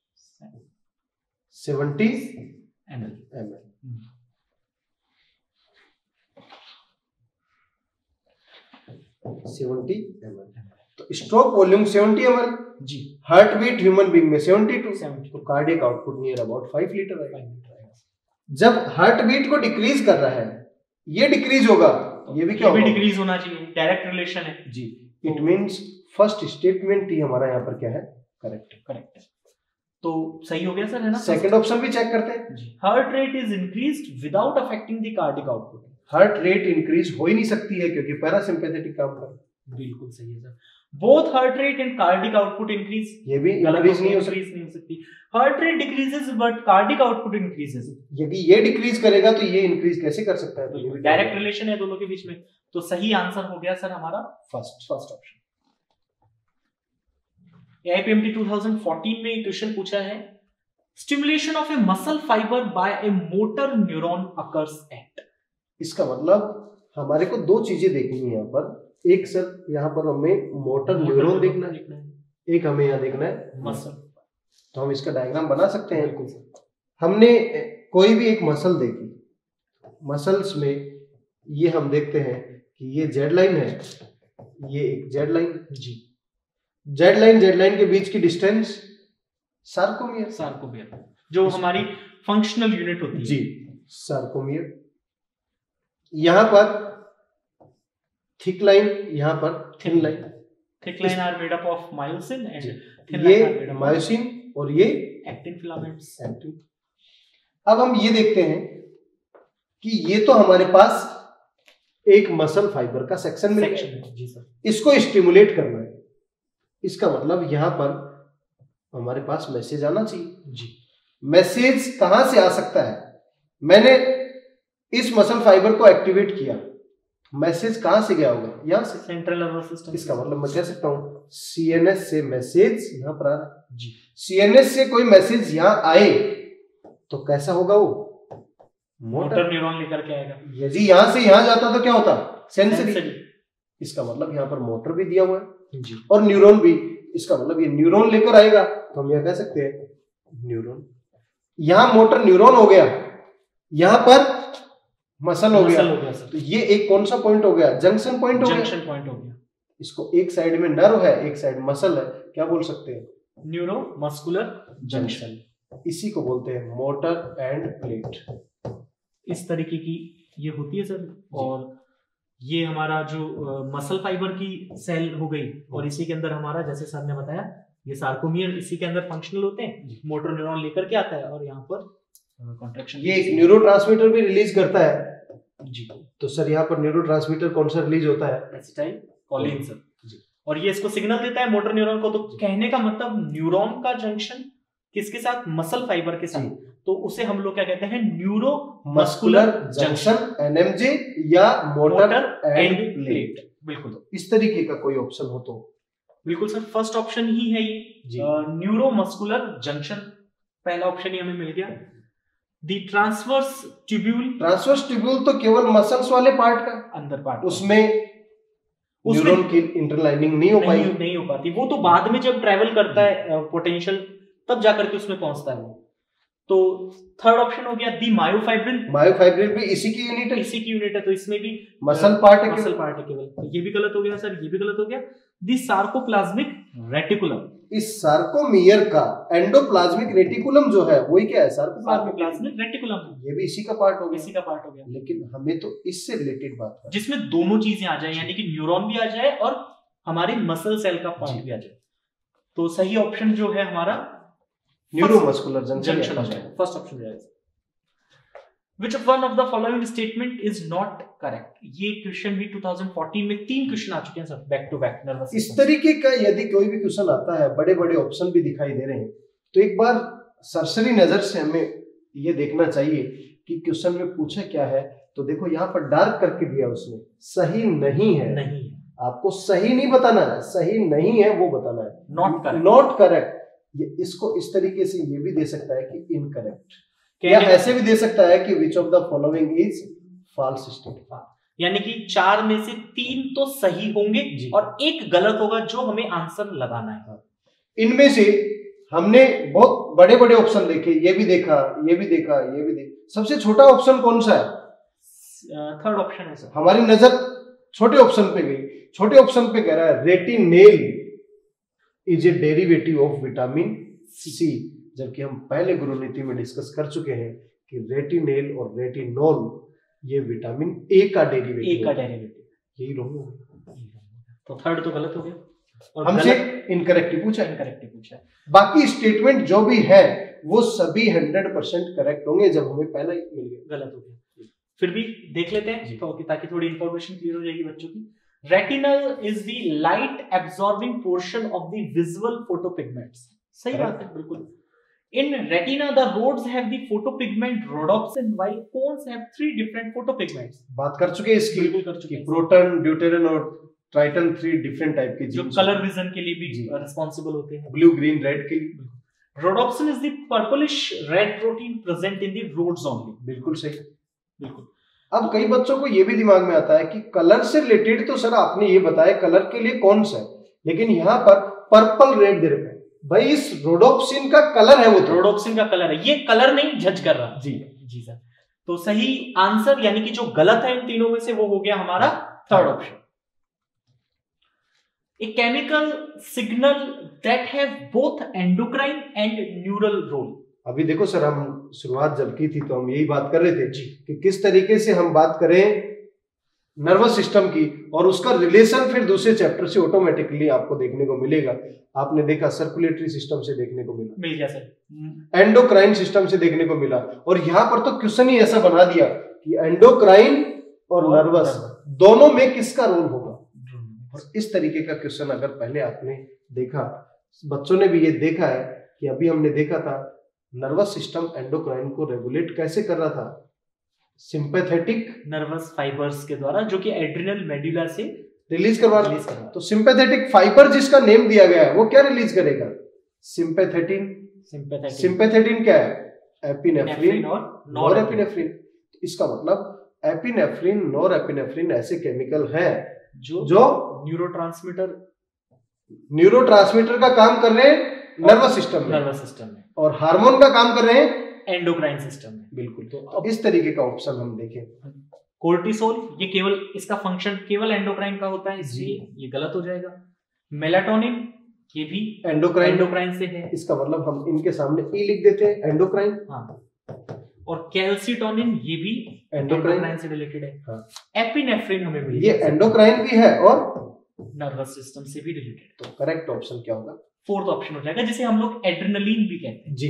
Seventy M L. Seventy M L. तो stroke volume seventy M L जी, हार्ट बीट ह्यूमन बीइंग में सेवेंटी टू, सेवेंटी तो cardiac output near about five litre आएगा। जब हार्ट बीट को डिक्रीज कर रहा है, ये डिक्रीज होगा, ये भी क्या ये भी होगा, डिक्रीज होना चाहिए, डायरेक्ट रिलेशन है जी। इट मींस फर्स्ट स्टेटमेंट ही हमारा यहाँ पर क्या है, करेक्ट है, करेक्ट है। तो सही हो गया सर, है ना? सेकंड ऑप्शन भी चेक करते हैं जी, heart rate is increased without affecting the cardiac output. Heart rate increase हो ही नहीं सकती है क्योंकि पैरासिम्पैथेटिक काम कर, बिल्कुल सही है sir. Both heart rate and cardiac output increase, ये भी इंक्रीज नहीं हो सकती, नहीं हो सकती। Heart rate decreases but cardiac output increases. यदि ये डिक्रीज करेगा तो ये इंक्रीज कैसे कर सकता है, तो ये भी डायरेक्ट रिलेशन है दोनों के बीच में। तो सही आंसर हो गया सर हमारा first first option. AIPMT two thousand fourteen में क्वेश्चन पूछा है, stimulation of a muscle fibre by a motor neuron occurs at. इसका मतलब हमारे को दो चीजें देखनी है यहाँ पर, एक सर यहाँ पर हमें मोटर न्यूरॉन देखना है, एक हमें यहाँ देखना है मसल। तो हम इसका डायग्राम बना सकते हैं। हमने कोई भी एक मसल देखी, मसल्स में ये हम देखते हैं कि ये जेड लाइन है, ये एक जेड लाइन जी, जेड लाइन जेड लाइन के बीच की डिस्टेंस सार्कोमियर, सार्कोमियर जो हमारी फंक्शनल यूनिट होती है जी, सार्कोमियर। यहां पर थिक लाइन, यहां पर thin line, thick line are made up of myosin and thin ये लाइन आर मायोसिन और ये एक्टिन फिलामेंट्स। एक्टिन। अब हम ये देखते हैं कि ये तो हमारे पास एक मसल फाइबर का सेक्शन मिल गया जी सर, इसको स्टिमुलेट करना है, इसका मतलब यहां पर हमारे पास मैसेज आना चाहिए जी। मैसेज कहां से आ सकता है, मैंने इस मसल फाइबर को एक्टिवेट किया, मैसेज कहां से गया होगा, यहां से, सेंट्रल नर्वस सिस्टम। इसका मतलब मैं कह सकता हूं सीएनएस से मैसेज यहां पर आ रहा है जी। सीएनएस से कोई मैसेज यहां आए तो कैसा होगा, वो मोटर न्यूरॉन लेकर के आएगा। यदि यहां से यहां जाता तो क्या होता, सेंसरी। इसका मतलब यहां पर मोटर भी दिया हुआ है जी, और न्यूरॉन भी, इसका मतलब ये न्यूरॉन लेकर आएगा, तो हम यह कह सकते हैं न्यूरॉन। यहां मोटर न्यूरॉन हो गया, यहां पर मसल हो गया, हो गया तो ये एक कौन सा पॉइंट हो गया, जंक्शन पॉइंट हो गया, जंक्शन पॉइंट हो गया। इसको एक साइड में नर्व है, एक साइड मसल है, क्या बोल सकते हैं, न्यूरो मस्कुलर जंक्शन। इसी को बोलते हैं मोटर एंड प्लेट। इस तरीके की ये होती है सर, और ये हमारा जो मसल फाइबर की सेल हो गई, और इसी के अंदर हमारा, जैसे सर ने बताया, ये सार्कोमियर इसी के अंदर फंक्शनल होते हैं, मोटर न्यूरॉन लेकर के आता है, और यहाँ पर कॉन्ट्रैक्शन, ये एक न्यूरोट्रांसमीटर भी रिलीज करता है जी। तो सर यहाँ पर न्यूरोट्रांसमीटर कौन सा रिलीज होता है, एसिटाइलकोलिन सर जी, और ये इसको सिग्नल देता है मोटर न्यूरॉन को। तो कहने का मतलब न्यूरॉन का जंक्शन किसके साथ, मसल फाइबर के साथ, तो उसे हम लोग क्या कहते हैं, न्यूरो मस्कुलर जंक्शन, एनएमजे या मोटर एंड प्लेट। बिल्कुल, इस तरीके का कोई ऑप्शन हो तो बिल्कुल सर फर्स्ट ऑप्शन ही है ये, न्यूरो मस्कुलर जंक्शन, पहला ऑप्शन ही हमें मिल गया। The transverse tubule, transverse tubule तो केवल मसल्स वाले पार्ट का अंदर पार्ट, उसमें न्यूरॉन की इंटरलाइनिंग नहीं हो पाई, नहीं हो पाती, वो तो बाद में जब ट्रेवल करता है पोटेंशियल तब जाकर के उसमें पहुंचता है वो। तो थर्ड ऑप्शन हो गया दी मायोफाइब्रिल, मायोफाइब्रिल भी इसी की यूनिट है, इसी की यूनिट है, तो इसमें भी मसल पार्ट है, मसल पार्ट है केवल। ये भी गलत हो गया सर, ये भी गलत हो गया। दी सार्कोप्लाज्मिक रेटिकुलम, इस सार्कोमियर का एंडोप्लाज्मिक रेटिकुलम जो है वही क्या है, सार्कोप्लाज्मिक रेटिकुलम, ये भी इसी का पार्ट हो गया, इसी का पार्ट हो गया। लेकिन हमें तो इससे रिलेटेड बात है जिसमें दोनों चीजें आ जाए, यानी कि न्यूरॉन भी आ जाए और हमारी मसल सेल का पार्ट भी आ जाए। तो सही ऑप्शन जो है हमारा न्यूरोमस्कुलर जंक्शन, फर्स्ट ऑप्शन जाएगा। Which of one of the following statement is not correct? ये क्वेश्चन भी टू थाउजेंड फोर्टीन में तीन क्वेश्चन आ चुके हैं sir, back to back nervous. इस तरीके का यदि कोई भी क्वेश्चन आता है, बड़े बड़े ऑप्शन भी दिखाई दे रहे हैं, तो एक बार सरसरी नजर से हमें ये देखना चाहिए कि क्वेश्चन में पूछा क्या है। तो देखो यहाँ पर डार्क करके दिया उसने, सही नहीं है, नहीं आपको सही नहीं बताना है, सही नहीं है वो बताना है, नॉट करेक्ट, नॉट करेक्ट। ये इसको इस तरीके से ये भी दे सकता है कि इनकरेक्ट, या ऐसे भी दे सकता है कि which of the following is false statement, यानी कि चार में से तीन तो सही होंगे और एक गलत होगा जो हमें आंसर लगाना है। इनमें से हमने बहुत बड़े बड़े ऑप्शन देखे, ये भी देखा, ये भी देखा, ये भी देखा, सबसे छोटा ऑप्शन कौन सा है, थर्ड ऑप्शन है सर। हमारी नजर छोटे ऑप्शन पे गई, छोटे ऑप्शन पे कह रहा है retinal is a derivative of vitamin C, जबकि हम पहले गुरुनीति में डिस्कस कर चुके हैं कि रेटिनेल और रेटिनोल ये विटामिन ए का डेरिवेटिव ए का डेरिवेटिव यही रॉन्ग हो गया, तो थर्ड तो गलत हो गया और हमसे इनकरेक्ट पूछा इनकरेक्ट पूछा। बाकी स्टेटमेंट जो भी है वो सभी हंड्रेड परसेंट करेक्ट होंगे जब हमें पहला ही मिल गया, गलत हो गया। फिर भी देख लेते हैं तो ताकि थोड़ी इंफॉर्मेशन क्लियर हो जाएगी बच्चों की। Retinal is the light absorbing portion of the visual photopigments, सही बात है बिल्कुल। In retina, the rods have the photopigment rhodopsin, while cones have three different photopigments. बात कर चुके हैं इसकी कर चुके कि प्रोटन, ड्यूटेरन और ट्राइटन थ्री डिफरेंट टाइप के जो कलर विजन के लिए भी रिस्पॉन्सिबल होते हैं, ब्लू, ग्रीन, रेड के लिए। Rhodopsin is the purplish red protein present in the rods only. बिल्कुल सही, बिल्कुल। अब कई बच्चों को ये भी दिमाग में आता है कि कलर से रिलेटेड तो सर आपने ये बताया कलर के लिए कौन सा है, लेकिन यहाँ पर पर्पल रेड दे रखा है, भाई इस रोडोप्सिन का कलर है, वो तो रोडोप्सिन का कलर है, ये कलर नहीं जज कर रहा। जी जी सर, तो सही आंसर यानी कि जो गलत है इन तीनों में से वो हो गया हमारा third option. A chemical signal that have both endocrine and neural role. अभी देखो सर, हम शुरुआत जब की थी तो हम यही बात कर रहे थे जी कि किस तरीके से हम बात करें नर्वस सिस्टम की और उसका रिलेशन फिर दूसरे चैप्टर से ऑटोमेटिकली आपको देखने को मिलेगा। आपने देखा सर्कुलेटरी सिस्टम से देखने को मिला, मिल गया सर, एंडोक्राइन सिस्टम से देखने को मिला, और यहाँ पर तो क्वेश्चन ही ऐसा बना दिया कि एंडोक्राइन और नर्वस दोनों में किसका रोल होगा। और इस तरीके का क्वेश्चन अगर पहले आपने देखा, बच्चों ने भी ये देखा है कि अभी हमने देखा था नर्वस सिस्टम एंडोक्राइन को रेगुलेट कैसे कर रहा था, सिंपैथेटिक नर्वस फाइबर्स के द्वारा, जो कि एड्रिनल मेडुला से रिलीज करवा रिलीज करवा। तो सिंपैथेटिक फाइबर जिसका नेम दिया गया है वो क्या रिलीज करेगा, सिंपैथेटिन। सिंपैथेटिन सिंपैथेटिन क्या है, एपिनेफ्रिन और नॉरएपिनेफ्रिन। इसका मतलब एपिनेफ्रिन, नॉरएपिनेफ्रिन ऐसे केमिकल हैं जो जो न्यूरोट्रांसमीटर न्यूरोट्रांसमीटर का काम कर रहे हैं नर्वस सिस्टम में, नर्वस सिस्टम में, और हार्मोन का काम कर रहे हैं एंडोक्राइन सिस्टम में। बिल्कुल। तो अब इस तरीके का ऑप्शन हम देखें, कोर्टिसोल ये केवल इसका फंक्शन केवल एंडोक्राइन का होता है, इसलिए ये गलत हो जाएगा। मेलाटोनिन ये भी एंडोक्राइन एंडोक्राइन से है, इसका मतलब हम इनके सामने ई लिख देते हैं, एंडोक्राइन। हाँ, और कैल्सिटोनिन ये भी एंडोक्राइन से रिलेटेड है। हाँ। एपिनेफ्रिन हमें मिल ये एंडोक्राइन भी है और नर्वस सिस्टम से भी रिलेटेड। तो करेक्ट ऑप्शन क्या होगा, फोर्थ ऑप्शन हो जाएगा, जिसे हम लोग एड्रेनलिन भी कहते हैं जी।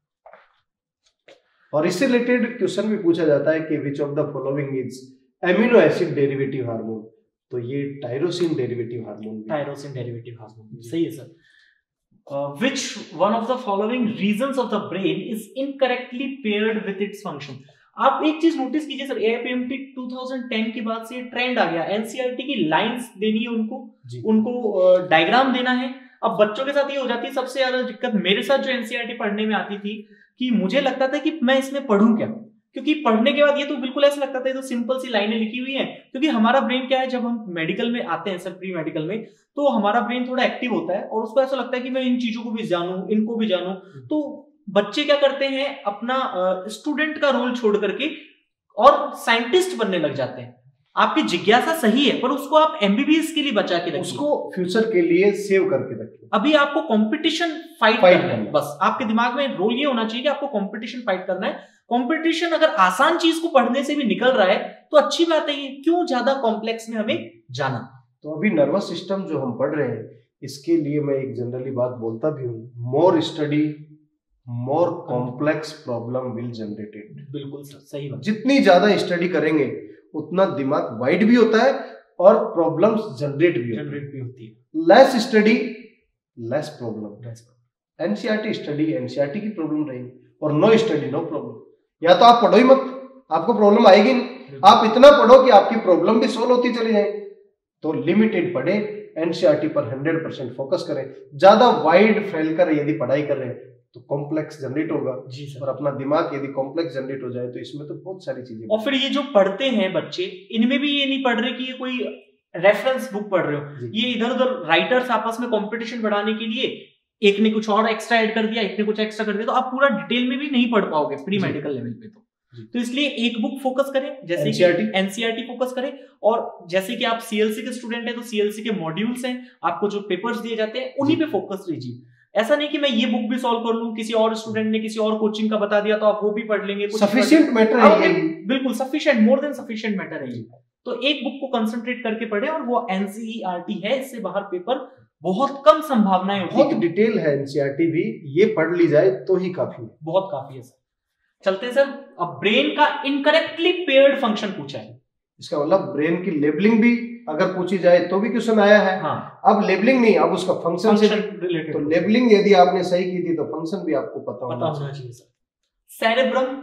और इससे रिलेटेड क्वेश्चन भी पूछा जाता है कि which of the following is amino acid derivative hormone, तो ये tyrosine derivative hormone, tyrosine derivative hormone सही है sir. Which one of the following regions of the brain is incorrectly paired with its function. आप एक चीज notice कीजिए sir, AIPMT two thousand ten के बाद से ये ट्रेंड आ गया, एनसीईआरटी की लाइंस देनी है उनको, उनको डायग्राम देना है। अब बच्चों के साथ ये हो जाती है सबसे ज्यादा दिक्कत, मेरे साथ जो एनसीईआरटी पढ़ने में आती थी कि मुझे लगता था कि मैं इसमें पढ़ूं क्या, क्योंकि पढ़ने के बाद ये तो बिल्कुल ऐसा लगता था ये तो सिंपल सी लाइनें लिखी हुई हैं। क्योंकि हमारा ब्रेन क्या है, जब हम मेडिकल में आते हैं सर, प्री मेडिकल में, तो हमारा ब्रेन थोड़ा एक्टिव होता है और उसको ऐसा लगता है कि मैं इन चीजों को भी जानूं, इनको भी जानूं। तो बच्चे क्या करते हैं, अपना स्टूडेंट का रोल छोड़ करके और साइंटिस्ट बनने लग जाते हैं। आपकी जिज्ञासा सही है, पर उसको आप एमबीबीएस के लिए बचा के रखिए, उसको फ्यूचर के लिए सेव करके रखिए। अभी आपको कंपटीशन फाइट फाइट करना है, बस आपके दिमाग में रोल ये होना चाहिए कि आपको कंपटीशन फाइट करना है। कंपटीशन अगर आसान चीज को पढ़ने से भी निकल रहा है तो अच्छी बात है, ये क्यों ज्यादा कॉम्प्लेक्स में हमें जाना। तो अभी नर्वस सिस्टम जो हम पढ़ रहे हैं, इसके लिए मैं एक जनरली बात बोलता भी हूँ, more study more complex problem will generated. बिल्कुल सर, सही बात। जितनी ज्यादा स्टडी करेंगे उतना दिमाग वाइड भी होता है और प्रॉब्लम्स जनरेट भी जनरेट भी होती है। Less study less problem. NCERT study NCERT की प्रॉब्लम रहेगी और नो स्टडी नो प्रॉब्लम। या तो आप पढ़ो ही मत, आपको प्रॉब्लम आएगी नहीं, आप इतना पढ़ो कि आपकी प्रॉब्लम भी सोल्व होती चली जाए। तो लिमिटेड पढ़े, एनसीईआरटी पर हंड्रेड परसेंट फोकस करें। ज्यादा वाइड फैलकर यदि पढ़ाई कर रहे हैं तो कॉम्प्लेक्स जनरेट होगा जी सर। और अपना दिमाग यदि कॉम्प्लेक्स जनरेट हो जाए तो इसमें तो बहुत सारी चीजें। और फिर ये जो पढ़ते हैं बच्चे, इनमें भी ये नहीं पढ़ रहे कि ये कोई रेफरेंस बुक पढ़ रहे हो, ये इधर उधर राइटर्स आपस में कंपटीशन बढ़ाने के लिए एक ने कुछ और एक्स्ट्रा ऐड कर दिया, एक ने कुछ एक्स्ट्रा कर दिया, तो आप पूरा डिटेल में भी नहीं पढ़ पाओगे प्री मेडिकल लेवल पे। तो तो इसलिए एक बुक फोकस करें, जैसे कि एनसीईआरटी फोकस करें, और जैसे कि आप सीएलसी के स्टूडेंट हैं तो सीएलसी के मॉड्यूल्स हैं, आपको जो पेपर्स दिए जाते हैं उन्हीं पे फोकस लीजिए। ऐसा नहीं कि मैं ये बुक भी सॉल्व कर लूं, किसी और स्टूडेंट ने किसी और कोचिंग का बता दिया तो आप वो भी पढ़ लेंगे। सफिशिएंट मैटर है, बिल्कुल sufficient, more than sufficient matter है ये। तो एक बुक को कंसंट्रेट करके पढ़े, और वो एनसीईआरटी है, इससे बाहर पेपर बहुत कम संभावनाएं होती बहुत डिटेल है एनसीईआरटी भी, ये पढ़ ली जाए तो ही काफी है, बहुत काफी है सर। चलते हैं सर, अब ब्रेन का इनकरेक्टली पेयर्ड फंक्शन पूछा है। इसका मतलब ब्रेन की लेबलिंग भी अगर पूछी जाए तो भी क्वेश्चन आया है। हाँ। अब लेबलिंग नहीं, अब उसका फंक्शन से रिलेटेड, तो लेबलिंग यदि आपने सही की थी तो फंक्शन भी आपको पता होना चाहिए सर। सेरेब्रम,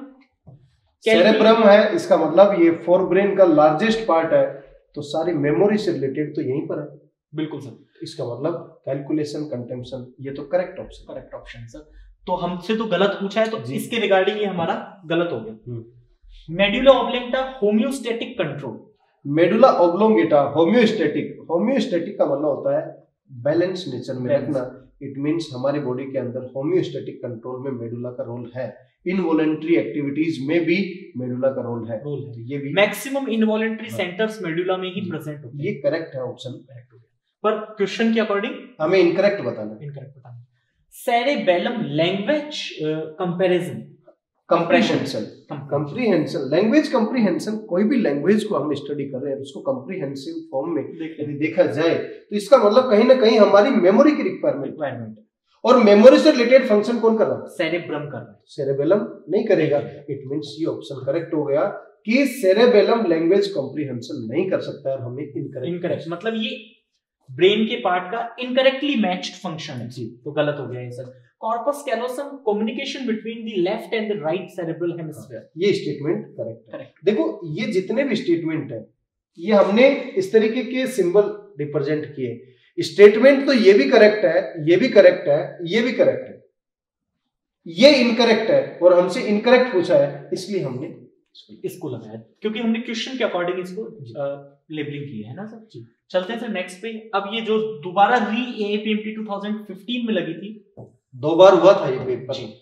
सेरेब्रम है, इसका मतलब ये फोर ब्रेन का लार्जेस्ट पार्ट है, तो सारी मेमोरी से रिलेटेड तो यहीं पर है। बिल्कुल सर। इसका मतलब कैलकुलेशन, कंटेम्पशन, ये तो correct option, correct option sir. तो हमसे तो गलत पूछा है, तो इसके रिगार्डिंग ये हमारा गलत हो गया। Medulla oblongata homeostatic control. Medulla oblongata homeostatic, homeostatic का मतलब होता है बैलेंस नेचर में रखना। इट मींस हमारे बॉडी के अंदर होम्योस्टैटिक कंट्रोल में मेडुला का रोल है। इनवॉलंटरी एक्टिविटीज में भी मेडुला का रोल है, रोल है। ये भी मैक्सिमम इनवॉलंटरी सेंटर्स मेडुला में ही प्रेजेंट होते हैं। ये करेक्ट है, ऑप्शन करेक्ट हो गया। पर क्वेश्चन के अकॉर्डिंग हमें इनकरेक्ट बताना, इनकरेक्ट बताना। Cerebellum language comparison, comprehension, comprehension, language comprehension. कोई भी लैंग्वेज को हम स्टडी कर रहे हैं उसको कंप्रीहेंसिव फॉर्म में यदि देखा जाए तो इसका मतलब कहीं ना कहीं हमारी मेमोरी की रिक्वायरमेंट है, और मेमोरी से रिलेटेड फंक्शन कौन कर रहा है? सेरेब्रम कर रहा है, सेरेबेलम नहीं करेगा। इट मींस ये ऑप्शन करेक्ट हो गया कि सेरेबेलम लैंग्वेज कंप्रीहेंशन नहीं कर सकता है, हमें इनकरेक्ट, इनकरेक्ट मतलब ये ब्रेन के पार्ट का इनकरेक्टली मैच्ड फंक्शन है जी, तो गलत हो गया ये sir. Corpus callosum, communication between the left and the right cerebral hemisphere, ये स्टेटमेंट करेक्ट है। देखो ये जितने भी स्टेटमेंट है ये हमने इस तरीके के सिंबल रिप्रेजेंट किए। स्टेटमेंट तो ये भी करेक्ट है, ये भी करेक्ट है, ये भी करेक्ट है, ये इनकरेक्ट है और हमसे इनकरेक्ट पूछा है, इसलिए हमने इसको लगाया क्योंकि हमने क्वेश्चन के अकॉर्डिंग इसको लेबलिंग की है ना सर जी। चलते हैं सर नेक्स्ट पे। अब ये जो दोबारा री एपीएमटी दो हज़ार पंद्रह में लगी थी, दो बार हुआ था ये पेपर जी।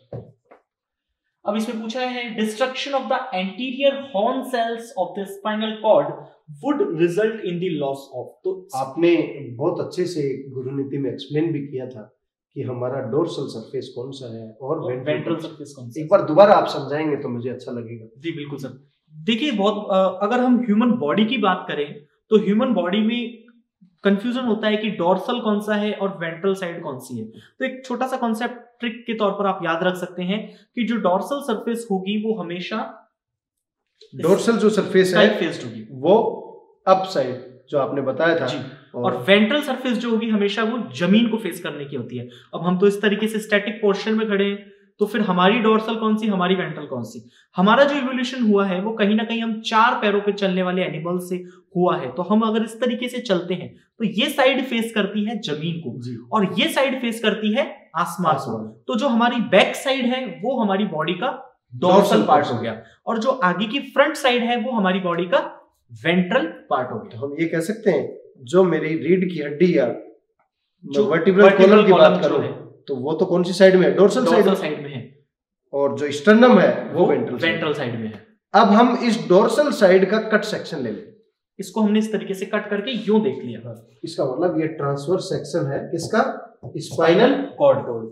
अब इसमें पूछा है destruction of the anterior horn cells of the spinal cord would result in the loss of. तो आपने बहुत अच्छे से गुरुनीति में एक्सप्लेन भी किया था कि हमारा डोर्सल सरफेस कौन सा है और वेंट्रल सरफेस कौन सा। एक बार दोबारा आप समझाएंगे तो मुझे अच्छा लगेगा। जी बिल्कुल सर। देखिए बहुत अगर हम ह्यूमन बॉडी की बात करें तो ह्यूमन बॉडी में कंफ्यूजन होता है कि डोर्सल कौन सा है और वेंट्रल साइड कौन सी है। तो एक छोटा सा कॉन्सेप्ट ट्रिक के तौर पर आप याद रख सकते हैं कि जो डोर्सल सरफेस होगी वो हमेशा डोर्सल जो सरफेस है फेस्ड होगी, वो अप साइड जो आपने बताया था, और, और वेंट्रल सरफेस जो होगी हमेशा वो जमीन को फेस करने की होती है। अब हम तो इस तरीके से स्टैटिक पोर्शन में खड़े हैं, तो फिर हमारी डोर्सल कौन सी, हमारी वेंट्रल कौन सी। हमारा जो इवोल्यूशन हुआ है वो कहीं ना कहीं हम चार पैरों पे चलने वाले एनिमल से हुआ है। तो हम अगर इस तरीके से चलते हैं तो ये साइड फेस करती है जमीन को और ये साइड फेस करती है आसमान को। तो जो हमारी बैक साइड है वो हमारी बॉडी का डोर्सल पार्ट हो गया, और जो आगे की फ्रंट साइड है वो हमारी बॉडी का वेंट्रल पार्ट हो गया। तो हम ये कह सकते हैं जो मेरी रीढ़ की हड्डी या जो वर्टिब्रल कॉलम की बात करूं तो वो तो कौन सी साइड में है? डोर्सल साइड साइड में है, और जो स्टर्नम है वो वेंट्रल वेंट्रल साइड में है। अब हम इस डोर्सल साइड का कट सेक्शन ले लें। इसको हमने इस तरीके से कट करके यूं देख लिया। इसका मतलब ये ट्रांसवर्स सेक्शन है किसका? Spinal cord.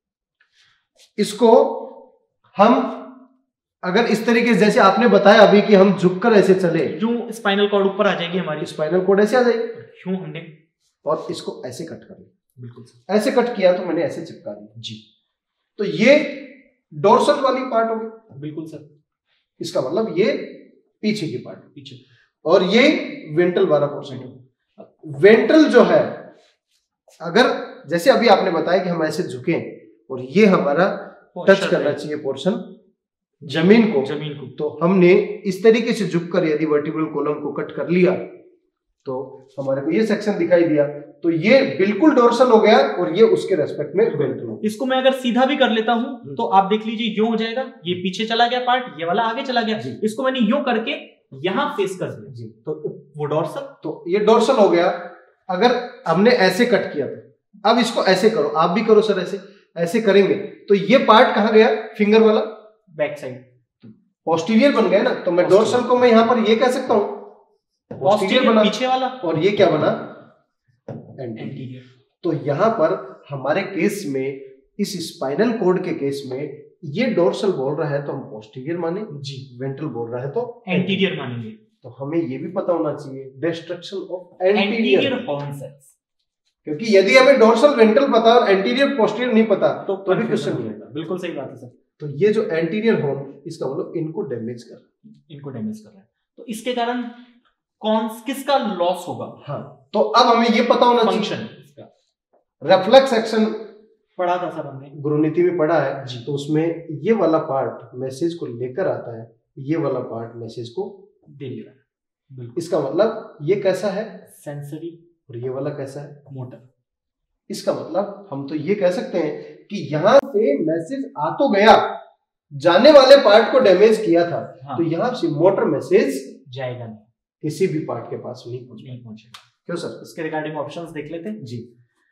इसको हम अगर इस तरीके से जैसे आपने बताया अभी कि हम झुककर ऐसे चले, यूं स्पाइनल कॉर्ड ऊपर आ जाएगी, हमारी स्पाइनल कॉर्ड ऐसे आ जाएगी, यूं हमने और इसको ऐसे कट कर लिया। बिल्कुल ऐसे कट किया तो मैंने ऐसे चिपका दिया जी। तो ये डोर्सल वाली पार्ट हो गई। बिल्कुल सर। इसका मतलब ये पीछे की पार्ट, पीछे, और ये वेंट्रल वाला पोर्शन। वेंट्रल जो है अगर जैसे अभी आपने बताया कि हम ऐसे झुके और ये हमारा टच करना चाहिए पोर्शन जमीन को जमीन को तो हमने इस तरीके से झुककर यदि वर्टिब्रल कॉलम को कट कर लिया तो हमारे को ये सेक्शन दिखाई दिया, तो ये बिल्कुल डोर्सल हो गया और ये उसके रेस्पेक्ट में वेंट्रल। इसको मैं अगर सीधा भी कर लेता हूं तो आप देख लीजिए यूं हो जाएगा, ये पीछे चला गया पार्ट, ये वाला आगे चला गया। इसको मैंने यूं करके यहां फेस कर दिया जी, तो वो डोर्सल, तो ये डोर्सल हो गया। अगर हमने ऐसे कट किया था, अब इसको ऐसे करो, आप भी करो सर, ऐसे ऐसे करेंगे तो ये पार्ट कहां गया? फिंगर वाला बैक साइड, पोस्टीरियर बन गया ना, तो मैं डोर्सल को मैं यहाँ पर ये कह सकता हूँ पोस्टीरियर बना, पीछे वाला, और ये क्या बना एंटीरियर। तो यहाँ पर हमारे केस में, इस स्पाइनल कॉर्ड के केस में, ये डोर्सल बोल रहा है तो हम पोस्टीरियर माने जी, वेंट्रल बोल रहा है तो एंटीरियर मानेंगे। तो हमें ये भी पता होना चाहिए destruction of anterior anterior horn cells, क्योंकि यदि हमें डोर्सल वेंट्रल पता और एंटीरियर पोस्टीरियर नहीं पता तो तो भी क्वेश्चन नहीं आता। बिल्कुल सही बात है सर। तो ये जो एंटीरियर हॉर्न, इसका मतलब इनको डैमेज कर रहा है, इनको डैमेज कर रहा है, तो इसके कारण कौन किसका लॉस होगा? हाँ, तो अब हमें ये पता होना चाहिए फंक्शन इसका। रिफ्लेक्स एक्शन पढ़ा था सर हमने, गुरुनीति में पढ़ा है जी। तो उसमें ये वाला पार्ट मैसेज को लेकर आता है, ये वाला पार्ट मैसेज को डिलीवर। बिल्कुल, इसका मतलब ये कैसा है? सेंसरी, और ये वाला कैसा है? मोटर। इसका मतलब हम तो ये कह सकते हैं कि यहां से मैसेज आ तो गया, जाने वाले पार्ट को डैमेज किया था, हाँ। तो यहां से मोटर मैसेज जाएगा नहीं, किसी भी पार्ट के पास नहीं पहुंचेगा। क्यों सर? इसके रिगार्डिंग ऑप्शंस देख लेते हैं जी।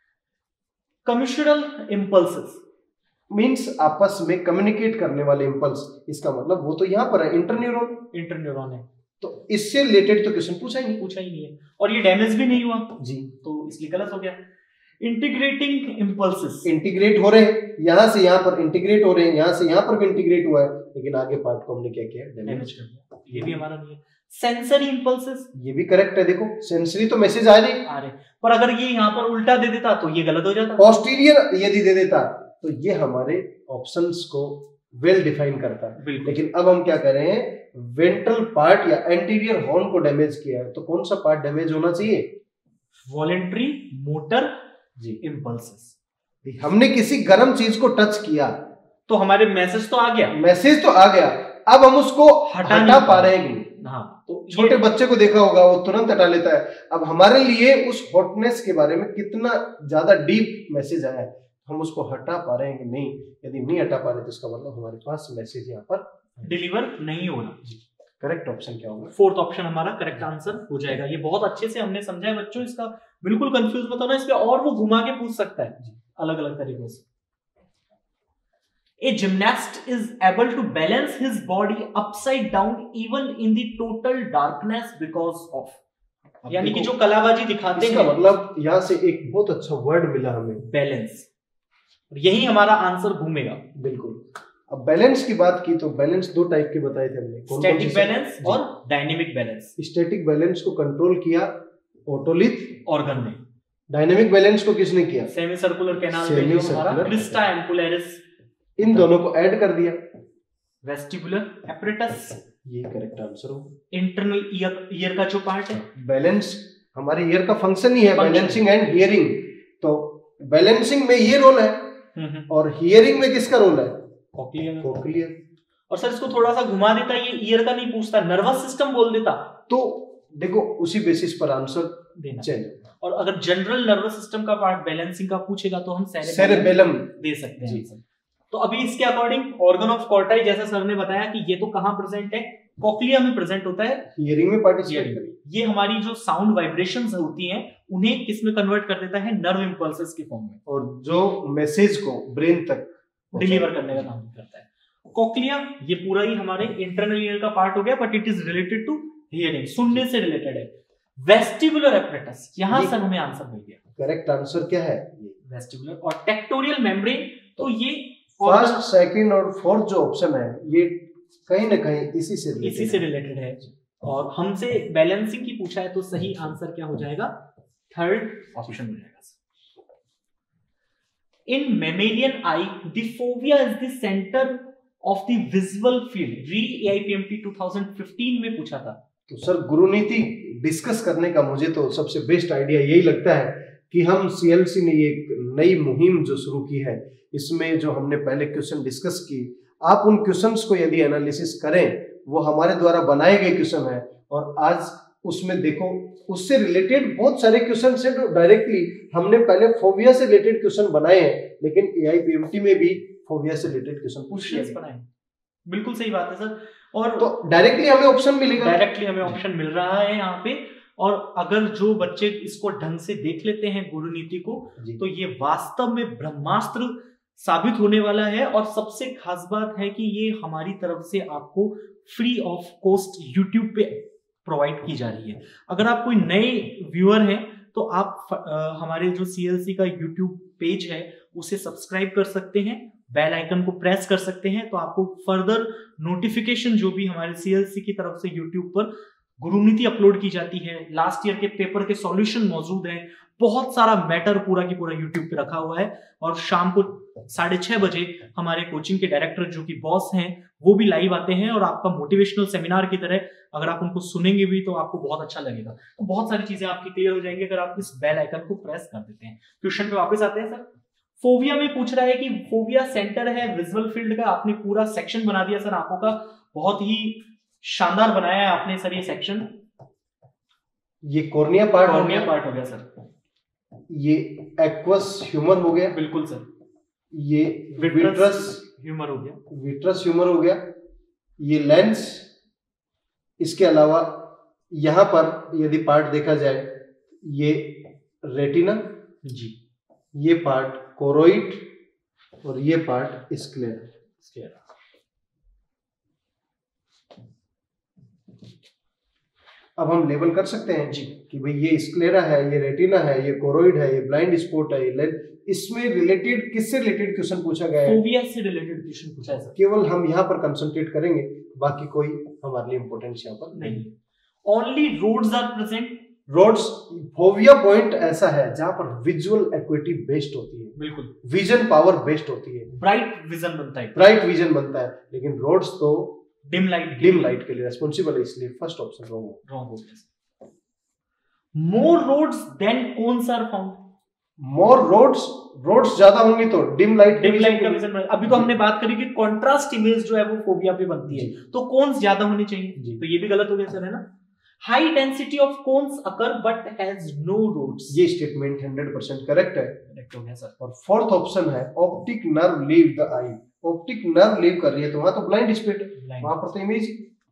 कम्यूशनल इंपल्सेस मींस आपस में कम्युनिकेट करने वाले इंपल्स, इसका मतलब वो तो यहाँ पर है इंटरन्यूरॉन, इंटरन्यूरॉन है, तो इससे रिलेटेड तो क्वेश्चन पूछा ही नहीं पूछा ही नहीं है, और ये डैमेज भी नहीं हुआ जी, तो इसलिए गलत हो गया। इंटीग्रेटिंग इंपल्सेस, इंटीग्रेट हो रहे हैं, यहाँ से यहाँ पर इंटीग्रेट हो रहे हैं, यहाँ से यहाँ पर भी इंटीग्रेट हुआ है, लेकिन आगे पार्ट को हमने क्या किया? डैमेज कर दिया, ये भी हमारा नहीं है। सेंसरी इंपल्सेस, ये भी करेक्ट है। देखो सेंसरी तो मैसेज आ रही आ रहे, पर अगर ये यहाँ पर उल्टा दे देता तो ये गलत हो जाता। पोस्टीरियर यदि दे देता तो ये हमारे ऑप्शंस को वेल डिफाइन करता है, लेकिन अब हम क्या कर रहे हैं? वेंट्रल पार्ट या एंटीरियर हॉर्न को डैमेज किया है, तो कौन सा पार्ट डैमेज होना चाहिए? वॉलेंट्री मोटर जी इंपल्सेस। हमने किसी गर्म चीज को टच किया तो हमारे मैसेज तो आ गया, मैसेज तो आ गया, अब हम उसको हटा, हटा पा रहे हैं। हाँ, तो छोटे बच्चे को देखा होगा, वो तुरंत हटा लेता है। अब हमारे लिए उस हॉटनेस के बारे में कितना ज्यादा डीप मैसेज आया है, हम उसको हटा पा रहे हैं कि नहीं? यदि नहीं हटा पा रहे तो इसका मतलब हमारे पास मैसेज यहाँ पर डिलीवर नहीं होना। करेक्ट ऑप्शन क्या होगा? फोर्थ ऑप्शन हमारा करेक्ट आंसर हो जाएगा। ये बहुत अच्छे से हमने समझा है बच्चों, इसका बिल्कुल कंफ्यूज मत होना, इस पे और वो घुमा के पूछ सकता है अलग अलग तरीकों से। A gymnast is able to balance his body upside down even in the total darkness because of, यानी कि जो कलाबाजी दिखाते हैं, मतलब यहाँ से एक बहुत अच्छा वर्ड मिला हमें, बैलेंस, यही हमारा आंसर घूमेगा। बिल्कुल। अब बैलेंस की बात की तो बैलेंस दो टाइप के बताए थे हमने, स्टैटिक बैलेंस और डायनेमिक बैलेंस। स्टैटिक बैलेंस को कंट्रोल किया ओटोलिथ ऑर्गन ने, डायनेमिक बैलेंस को किसने किया? सेमी सर्कुलर कैनाल में जो हमारा क्रिस्टा एम्पुलेरिस, इन दोनों को ऐड कर दिया। वेस्टिबुलर एपरेटस, ये करेक्ट आंसर हो। इंटरनल ईयर, ईयर का जो पार्ट है, बैलेंस हमारे ईयर का फंक्शन ही है, बैलेंसिंग एंड हियरिंग। तो बैलेंसिंग में ये रोल है, और हियरिंग में किसका रोल है? कॉक्लियर। कॉक्लियर। और सर इसको थोड़ा सा घुमा देता, ये ईयर का नहीं पूछता, नर्वस सिस्टम बोल देता, तो देखो उसी बेसिस पर आंसर देना चाहिए। और अगर जनरल नर्वस सिस्टम का पार्ट बैलेंसिंग का पूछेगा तो हम सेरेबेलम दे सकते हैं। तो अभी इसके अकॉर्डिंग ऑर्गन ऑफ कॉर्टाई, जैसा सर ने बताया कि ये तो कहां प्रेजेंट है? कॉक्लिया में प्रेजेंट होता है, हियरिंग में पार्टिसिपेट करें। ये हमारी जो साउंड वाइब्रेशंस होती हैं उन्हें किस में कन्वर्ट कर देता है? नर्व इंपल्सेस के फॉर्म में, और जो मैसेज को ब्रेन तक डिलीवर करने का काम करता है। कॉक्लिया ये पूरा ही हमारे इंटरनल ईयर का पार्ट हो गया, but it is related to hearing, सुनने से रिलेटेड है। वेस्टिबुलर एपरेटस, यहां से हमें आंसर मिल गया। करेक्ट आंसर क्या है? वेस्टिबुलर। और टेक्टोरियल मेम्ब्रेन, तो ये फर्स्ट, सेकंड और फोर्थ जो ऑप्शन है ये कहीं ना कहीं इसी से इसी से रिलेटेड है। और हमसे बैलेंसिंग की पूछा है तो सही आंसर क्या हो जाएगा? थर्ड ऑप्शन हो जाएगा। In mammalian eye the fovea is the centre of the visual field, re AIPMT two thousand fifteen में पूछा था। तो सर गुरुनीति डिस्कस करने का मुझे तो सबसे बेस्ट आइडिया यही लगता है कि हम सीएलसी ने ये एक नई मुहिम जो शुरू की है, इसमें जो हमने पहले क्वेश्चन डिस्कस की, आप उन क्वेश्चंस को यदि एनालिसिस करें, वो हमारे द्वारा बनाए गए क्वेश्चन है, और आज उसमें देखो उससे रिलेटेड बहुत सारे क्वेश्चन है जो डायरेक्टली हमने पहले फोबिया से रिलेटेड क्वेश्चन बनाए हैं, लेकिन एआईपीएमटी में भी फोबिया से रिलेटेड क्वेश्चन पूछे बनाए। बिल्कुल सही बात है सर। और तो डायरेक्टली हमें ऑप्शन मिलेगा, डायरेक्टली हमें ऑप्शन मिल रहा है यहाँ पे। और अगर जो बच्चे इसको ढंग से देख लेते हैं गुरुनीति को, तो ये वास्तव में ब्रह्मास्त्र साबित होने वाला है। और सबसे खास बात है कि ये हमारी तरफ से आपको फ्री ऑफ कॉस्ट यूट्यूब पे प्रोवाइड की जा रही है। अगर आप कोई नए व्यूअर हैं तो आप आ, हमारे जो सीएलसी का यूट्यूब पेज है उसे सब्सक्राइब कर सकते हैं, बेल आइकन को प्रेस कर सकते हैं, तो आपको फर्दर नोटिफिकेशन जो भी हमारे सीएलसी की तरफ से यूट्यूब पर गुरुनीति अपलोड की जाती है, लास्ट ईयर के पेपर के सॉल्यूशन मौजूद हैं, बहुत सारा मैटर पूरा की पूरा यूट्यूब पे रखा हुआ है। और शाम को साढ़े छह बजे हमारे कोचिंग के डायरेक्टर जो कि बॉस हैं वो भी लाइव आते हैं और आपका मोटिवेशनल सेमिनार की तरह अगर आप उनको सुनेंगे भी तो आपको बहुत अच्छा लगेगा। तो बहुत सारी चीजें आपकी क्लियर हो जाएंगी अगर आप इस बेल आइकन को प्रेस कर देते हैं। क्वेश्चन पे वापस आते हैं सर। फोबिया में पूछ रहा है कि फोबिया सेंटर है विजुअल फील्ड का, आपने पूरा सेक्शन बना दिया सर आंखों का, बहुत ही शानदार बनाया है आपने सर ये सेक्शन। ये कॉर्निया पार्ट कॉर्निया पार्ट हो गया सर, ये एक्वस ह्यूमर हो गया, बिल्कुल सर, ये विट्रस ह्यूमर हो गया, विट्रस ह्यूमर हो गया, ये लेंस। इसके अलावा यहां पर यदि पार्ट देखा जाए ये रेटिना जी, ये पार्ट कोरोइड और ये पार्ट स्क्लेरा। अब हम लेबल कर सकते हैं जी कि भाई ये स्क्लेरा है, ये रेटिना है, ये कोरोइड है, ये ब्लाइंड स्पॉट है, ये लेंस। इसमें रिलेटेड किससे रिलेटेड क्वेश्चन पूछा गया है? फोबिया से रिलेटेड क्वेश्चन पूछा है सर। केवल हम यहाँ पर कंसंट्रेट करेंगे, बाकी कोई हमारे लिए इंपॉर्टेंस यहाँ पर नहीं। Only rods are present. Rods fovea point ऐसा है जहां पर विजुअल एक्विटी बेस्ड होती है, बिल्कुल विजन पावर बेस्ड होती है, ब्राइट विजन बनता है, ब्राइट विजन बनता है। लेकिन रोड्स तो डिम लाइट डिम लाइट के लिए रेस्पॉन्सिबल है, इसलिए फर्स्ट ऑप्शन रॉन्ग रॉन्ग हो गया। More rods than cones are found. More rods rods ज्यादा होंगे तो डिम लाइट डिम लाइट का विजन। अभी तो हमने बात करी कि कॉन्ट्रास्ट इमेज जो है वो फोबिया पे बनती है, तो कोन्स ज्यादा होनी चाहिए, तो ये भी गलत हो गया सर, है ना। High density of cones occur but has no rods. ये स्टेटमेंट हंड्रेड परसेंट करेक्ट है, करेक्ट हो गया सर। और फोर्थ ऑप्शन है optic nerve leave the eye. Optic nerve leave कर रही है तो वहां तो ब्लाइंड स्पॉट, वहां पर तो इमेज।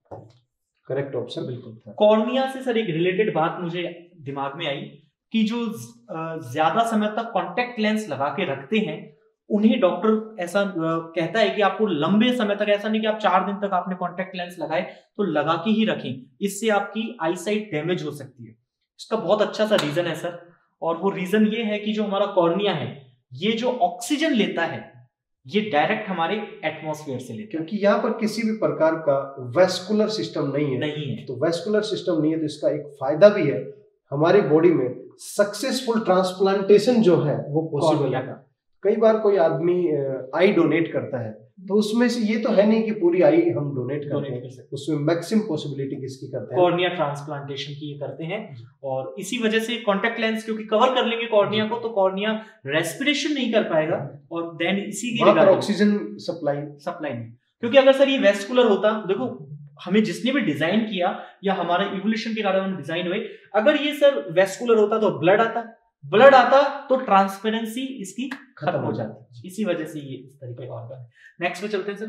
करेक्ट ऑप्शन बिल्कुल था। कॉर्निया से सर एक रिलेटेड बात मुझे दिमाग में आई कि जो ज्यादा समय तक कॉन्टेक्ट लेंस लगा के रखते हैं उन्हें डॉक्टर ऐसा कहता है कि आपको लंबे समय तक, ऐसा नहीं कि आप चार दिन तक आपने कॉन्टेक्ट लेंस लगाए तो लगा के ही रखें, इससे आपकी आई साइट डैमेज हो सकती है। इसका बहुत अच्छा सा रीजन है सर, और वो रीजन ये है कि जो हमारा कॉर्निया है ये जो ऑक्सीजन लेता है ये डायरेक्ट हमारे एटमॉस्फेयर से लेता है, क्योंकि यहाँ पर किसी भी प्रकार का वेस्कुलर सिस्टम नहीं है नहीं है तो वेस्कुलर सिस्टम नहीं है तो इसका एक फायदा भी है, हमारी बॉडी में सक्सेसफुल ट्रांसप्लांटेशन जो है वो पॉसिबल है। कई बार कोई आदमी आई डोनेट करता है तो उसमें से ये तो है नहीं कि पूरी आई हम डोनेट करते हैं, उसमें मैक्सिमम पॉसिबिलिटी किसकी करते हैं? कॉर्निया ट्रांसप्लांटेशन की ये करते हैं। और इसी वजह से कॉन्टेक्ट लेंस क्योंकि कवर कर लेंगे कॉर्निया को, तो कॉर्निया रेस्पिरेशन नहीं कर पाएगा और देन इसी की ऑक्सीजन सप्लाई सप्लाई नहीं। क्योंकि अगर सर ये वेस्कुलर होता, देखो हमें जिसने भी डिजाइन किया या हमारे इवोल्यूशन के कारण हम डिजाइन हुए, अगर ये सर वेस्कुलर होता तो ब्लड आता, ब्लड आता तो ट्रांसपेरेंसी इसकी खत्म हो जाती, इसी वजह से ये इस तरीके का ऑर्गन है। नेक्स्ट पे चलते हैं sir.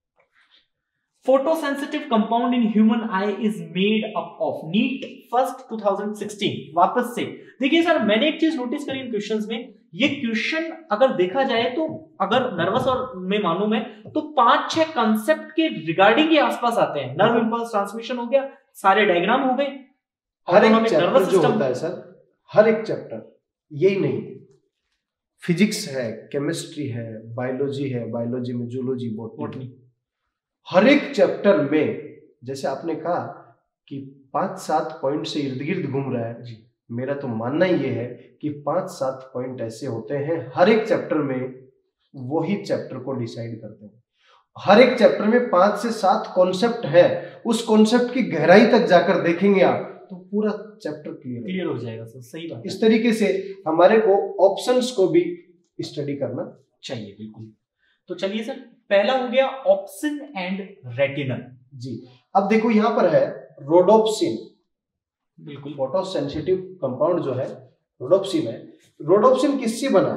Photosensitive compound in human eye is made up of. NEET first two thousand sixteen वापस से देखिए सर, मैंने एक चीज नोटिस करी इन क्वेश्चंस में, ये क्वेश्चन अगर देखा जाए तो अगर नर्वस और में मालूम है तो पांच छह कंसेप्ट के रिगार्डिंग ये आसपास आते हैं। नर्व इंपल्स ट्रांसमिशन हो गया, सारे डायग्राम हो गए, हर एक चैप्टर जो होता है सर, हर एक चैप्टर, यही नहीं, फिजिक्स है, केमिस्ट्री है, बायोलॉजी है, बायोलॉजी में जूलॉजी, बॉटनी, हर एक चैप्टर में जैसे आपने कहा कि पांच सात पॉइंट से इर्द गिर्द घूम रहा है जी। मेरा तो मानना ये है कि पांच सात पॉइंट ऐसे होते हैं हर एक चैप्टर में, वही चैप्टर को डिसाइड करते हैं। हर एक चैप्टर में पांच से सात कॉन्सेप्ट है, उस कॉन्सेप्ट की गहराई तक जाकर देखेंगे आप तो पूरा चैप्टर क्लियर क्लियर हो जाएगा सर। सही बात। इस तरीके से हमारे को ऑप्शंस को भी स्टडी करना चाहिए, बिल्कुल। तो चलिए सर, पहला हो गया ऑप्सिन एंड रेटिनल जी। अब देखो यहाँ पर है रोडोप्सिन, बिल्कुल फोटोसेंसिटिव कंपाउंड जो है रोडोप्सिन है। रोडोप्सिन किससे बना?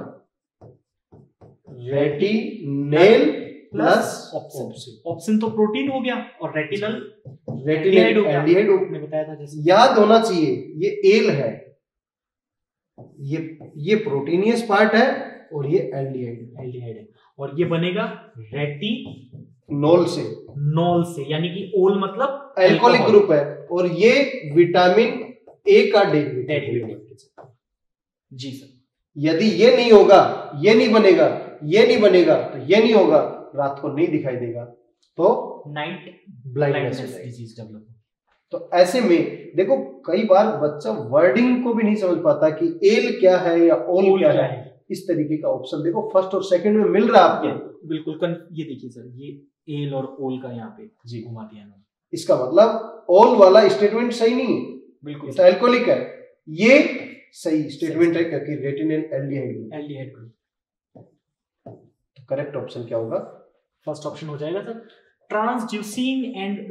Retinal plus opsin. ऑप्सिन तो प्रोटीन हो गया और रेटिनल रेटिनेल एल्डिहाइड ने बताया था जैसे। याद होना चाहिए ये एल है, ये ये प्रोटीनियस पार्ट है और ये एल्डिहाइड एल्डिहाइड है, और ये बनेगा रेटी नॉल से। नॉल से यानी कि ओल मतलब एल्कोहलिक ग्रुप है और ये विटामिन ए का डेरिवेटिव। जी सर। यदि ये नहीं होगा, ये नहीं बनेगा, ये नहीं बनेगा तो ये नहीं होगा, रात को नहीं दिखाई देगा तो नाइट ब्लाइंडनेस डिजीज डेवलप। तो ऐसे में देखो कई बार बच्चा वर्डिंग को भी नहीं समझ पाता कि एल क्या है या ओल, ओल क्या, क्या है, है। इस तरीके का ऑप्शन देखो फर्स्ट और सेकंड में मिल रहा है आपको। बिल्कुल कन, ये देखिए सर, ये एल और ओल का यहाँ पे जी घुमा दिया ना। इसका मतलब ओल वाला स्टेटमेंट सही नहीं है, बिल्कुल तो एल्कोहलिक है। ये सही स्टेटमेंट है क्योंकि रेटिनिल एल्डिहाइड एल्डिहाइड ग्रुप। तो करेक्ट ऑप्शन क्या होगा? फर्स्ट ऑप्शन हो जाएगा सर ट्रांसड्यूसिन एंड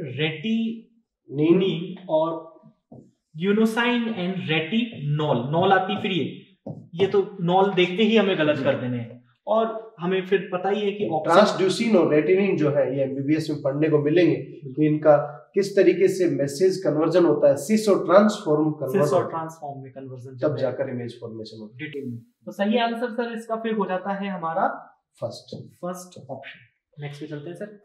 रेटिनिन और यूनोसाइन एंड रेटिनॉल। नॉल आती फिर ये ये तो नॉल देखते ही हमें गलत कर देने हैं और हमें फिर पता ही है कि ट्रांसड्यूसिन और रेटिनिन जो है ये एमबीबीएस में पढ़ने को मिलेंगे कि इनका किस तरीके से मैसेज कन्वर्जन होता है, सिस और ट्रांसफॉर्म कन्वर्जन, सिस और ट्रांसफॉर्म में कन्वर्जन तब जाकर इमेज फॉर्मेशन होती है डिटेल में। तो सही आंसर सर इसका फिर हो जाता है हमारा फर्स्ट फर्स्ट ऑप्शन। नेक्स्ट पे चलते हैं सर।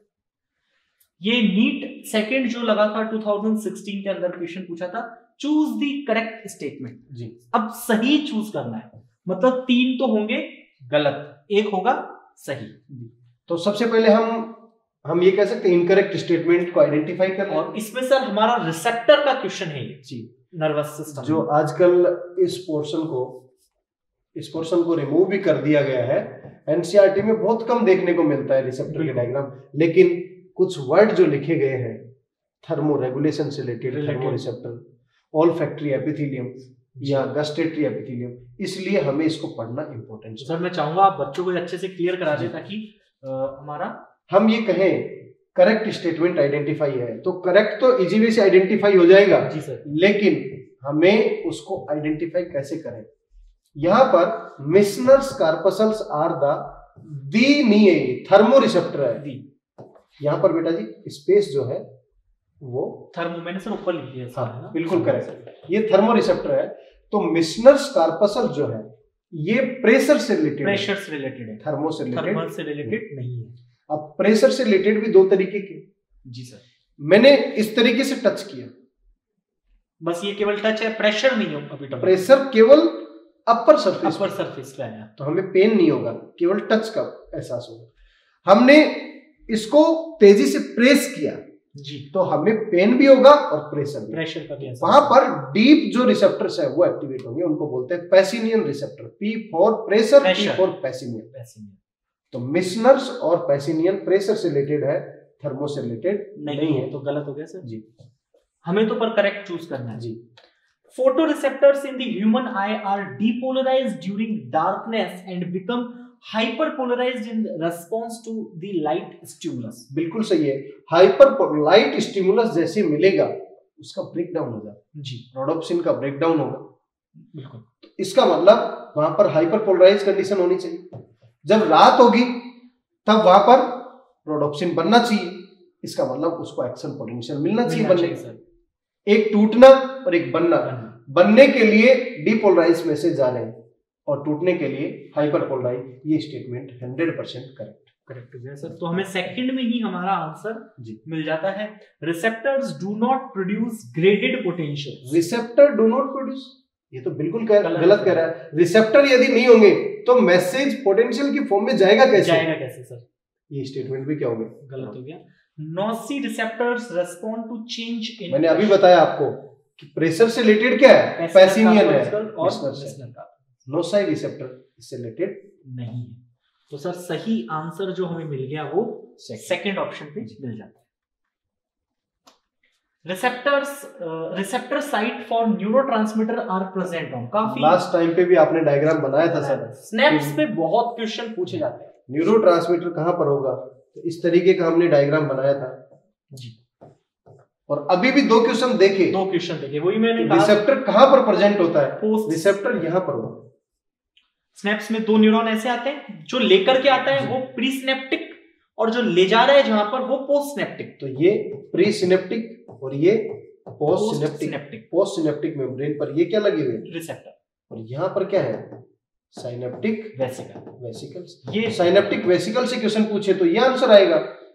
ये नीट सेकंड जो लगा था दो हज़ार सोलह के अंदर क्वेश्चन पूछा था, चूज द करेक्ट स्टेटमेंट। जी अब सही चूज करना है, मतलब तीन तो होंगे गलत, एक होगा सही। तो सबसे पहले हम हम ये कह सकते हैं इनकरेक्ट स्टेटमेंट को आइडेंटिफाई कर, और इसमें सर हमारा रिसेप्टर का क्वेश्चन है ये जी नर्वस सिस्टम, जो आजकल इस पोर्शन को इस पोर्शन को रिमूव भी कर दिया गया है। एनसीईआरटी में बहुत कम देखने को मिलता है रिसेप्टर के डायग्राम, लेकिन कुछ वर्ड जो लिखे गए हैं थर्मो रेगुलेशन से related, thermo receptor, olfactory epithelium या गस्टेटरी एपिथेलियम, इसलिए हमें इसको पढ़ना इंपॉर्टेंट है। सर मैं चाहूंगा आप बच्चों को अच्छे से क्लियर करा दें ताकि हमारा हम ये कहें करेक्ट स्टेटमेंट आइडेंटिफाई है तो करेक्ट तो इजी वे से आइडेंटिफाई हो जाएगा जी सर, लेकिन हमें उसको आइडेंटिफाई कैसे करें? यहां पर मिशनर्स कार्पसल्स आर द दी नहीं है, थर्मो रिसेप्टर है दी। यहां पर बेटा जी स्पेस जो है वो थर्मो, मैंने सर ऊपर लिख दिया। हाँ बिल्कुल करेक्ट, ये थर्मो रिसेप्टर है। तो मिशनर्स कार्पसल जो है ये प्रेशर से रिलेटेड प्रेशर से रिलेटेड है, थर्मो से रिलेटेड थर्मल से रिलेटेड नहीं है। अब प्रेशर से रिलेटेड भी दो तरीके के जी सर, मैंने इस तरीके से टच किया, बस ये केवल टच है, प्रेशर नहीं हो अभी तक। प्रेशर केवल अपर सरफेस अपर सरफेस पे आया तो हमें पेन नहीं होगा, केवल टच का एहसास होगा। हमने इसको तेजी से प्रेस किया जी तो हमें पेन भी होगा और प्रेशर भी, प्रेशर का भी। वहां पर डीप जो रिसेप्टर्स है वो एक्टिवेट होंगे, उनको बोलते हैं Pacinian receptor. P for pressure, P for Pacinian. तो मिशनर्स और पैसिनियन प्रेशर से रिलेटेड है, थर्मो से रिलेटेड नहीं, नहीं है, तो गलत हो गया सर जी। हमें तो पर करेक्ट चूज करना है जी। Photoreceptors in the human eye are depolarised during darkness and become hyperpolarised in response to the light stimulus. बिल्कुल सही है, हाइपर लाइट स्टिमुलस जैसे मिलेगा उसका ब्रेकडाउन होगा जी, रोडोप्सिन का ब्रेकडाउन होगा। बिल्कुल, तो इसका मतलब वहां पर हाइपरपोलराइज कंडीशन होनी चाहिए। जब रात होगी तब वहां पर रोडोप्सिन बनना चाहिए, इसका मतलब उसको एक्शन पोटेंशियल मिलना चाहिए बनने का। एक टूटना और एक बनना, बनने के लिए डीपोलराइज मैसेज जा रहे हैं और टूटने के लिए हाइपरपोलराइज। ये statement hundred percent correct correct हो गया सर। तो हमें सेकंड में ही हमारा आंसर जी मिल जाता है, receptors do not produce graded potential. Receptor do not produce, ये तो बिल्कुल गलत कह रहा है। रिसेप्टर यदि नहीं होंगे तो मैसेज पोटेंशियल की फॉर्म में जाएगा कैसे? जाएगा कैसे सर? ये स्टेटमेंट भी क्या हो गया? गलत हो गया। Nociceptors respond to change in, मैंने अभी बताया आपको कि प्रेशर से रिलेटेड क्या है, पैसिनियन है और मिशनर का। नोसाई रिसेप्टर इससे रिलेटेड नहीं है। तो सर सही आंसर जो हमें मिल गया वो सेकंड ऑप्शन पे मिल जाता है। Receptors receptor site for neurotransmitter are present on, काफी लास्ट टाइम पे भी आपने डायग्राम बनाया था सर, स्नैप्स पे बहुत क्वेश्चन पूछे जाते हैं। न्यूरोट्रांसमीटर कहां पर होगा, तो इस तरीके का हमने डायग्राम बनाया था जी। और अभी भी दो क्वेश्चन देखे दो क्वेश्चन देखे वही मैंने कहा, रिसेप्टर कहां पर प्रेजेंट होता है, रिसेप्टर यहां पर होगा। स्नैप्स में दो न्यूरॉन ऐसे आते हैं, जो लेकर के आता है वो प्री सिनेप्टिक और जो ले जा रहा है जहां पर वो पोस्ट सिनेप्टिक। तो ये प्री सिनेप्टिक और ये postsynaptic. Postsynaptic membrane पर ये क्या लगे हुए, रिसेप्टर, और यहाँ पर क्या है, साइनेप्टिक वेसिकल वेसिकल्स। ये साइनेप्टिक वेसिकल से क्वेश्चन पूछे तो ये आंसर आएगा।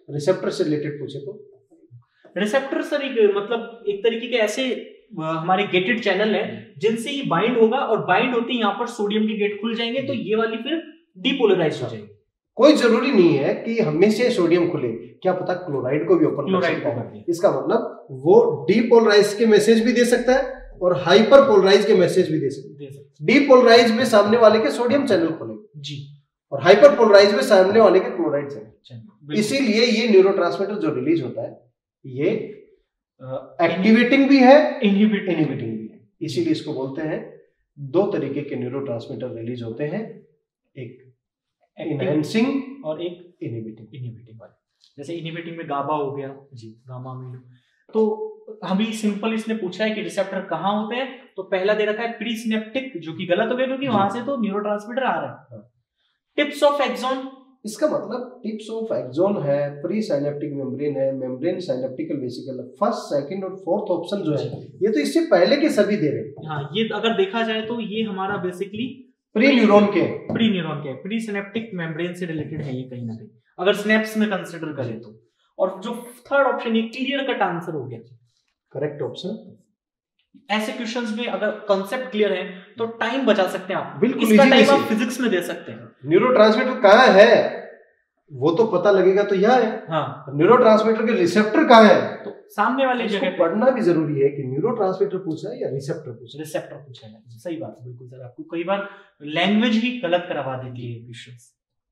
रिसेप्टर से रिलेटेड पूछे तो रिसेप्टर सर एक मतलब एक तरीके के ऐसे हमारे गेटेड चैनल है जिनसे ये बाइंड होगा और बाइंड होते ही यहाँ पर सोडियम के गेट खुल जाएंगे तो ये वाली फिर डीपोलराइज हो जाएगी। कोई जरूरी नहीं है कि हमेशा सोडियम खुले, क्या पता क्लोराइड को भी ओपन कर सकता है। इसका मतलब वो डीपोलराइज के मैसेज भी दे सकता है और हाइपर पोलराइज के मैसेज भी दे सकता है। डीपोलराइज में सामने वाले के सोडियम चैनल खुलेंगे जी और हाइपर पोलराइज में सामने वाले के क्लोराइड चैनल। इसीलिए ये न्यूरोट्रांसमीटर जो रिलीज होता है ये एक्टिवेटिंग भी है, इनहिबिटिंग भी है। इसीलिए इसको बोलते हैं दो तरीके के न्यूरोट्रांसमीटर रिलीज होते हैं, एक एनहांसिंग और एक इनहिबिटिंग। इनहिबिटिंग वाले जैसे इनहिबिटिंग में गाबा हो गया जी, गामा अमीनो। तो हमें सिंपल इसने पूछा है कि रिसेप्टर कहाँ होते हैं, तो पहला दे रखा है प्री सिनेप्टिक, जो कि गलत हो गया क्योंकि वहां से तो न्यूरोट्रांसमीटर आ रहा है। टिप्स ऑफ एक्सॉन, इसका मतलब टिप्स ऑफ एक्सॉन है, प्री साइनेप्टिक मेम्ब्रेन है, मेम्ब्रेन साइनेप्टिकल वेसिकल है। फर्स्ट, सेकंड और फोर्थ ऑप्शन जो है ये तो इससे पहले के सभी दे रहे हैं। हाँ, ये अगर देखा जाए तो ये हमारा बेसिकली प्री न्यूरॉन के प्री न्यूरॉन के प्री सिनेप्टिक मेम्ब्रेन से रिलेटेड है ये कहीं ना कहीं, अगर स्नैप्स में कंसीडर करें तो। और जो थर्ड ऑप्शन ये क्लियर कट आंसर हो गया, करेक्ट ऑप्शन। ऐसे क्वेश्चंस में अगर कांसेप्ट क्लियर है तो टाइम बचा सकते हैं आप, बिल्कुल इसका टाइम आप फिजिक्स में दे सकते हैं। न्यूरोट्रांसमीटर कहाँ है वो तो पता लगेगा तो यह है। हाँ, न्यूरोट्रांसमीटर के रिसेप्टर कहाँ है तो सामने वाले जगह पढ़ना भी जरूरी है कि न्यूरोट्रांसमीटर पूछा है या रिसेप्टर पूछा है। रिसेप्टर पूछा है, सही बात है, बिल्कुल सर। आपको कई बार लैंग्वेज ही गलत करवा देती है क्वेश्चंस।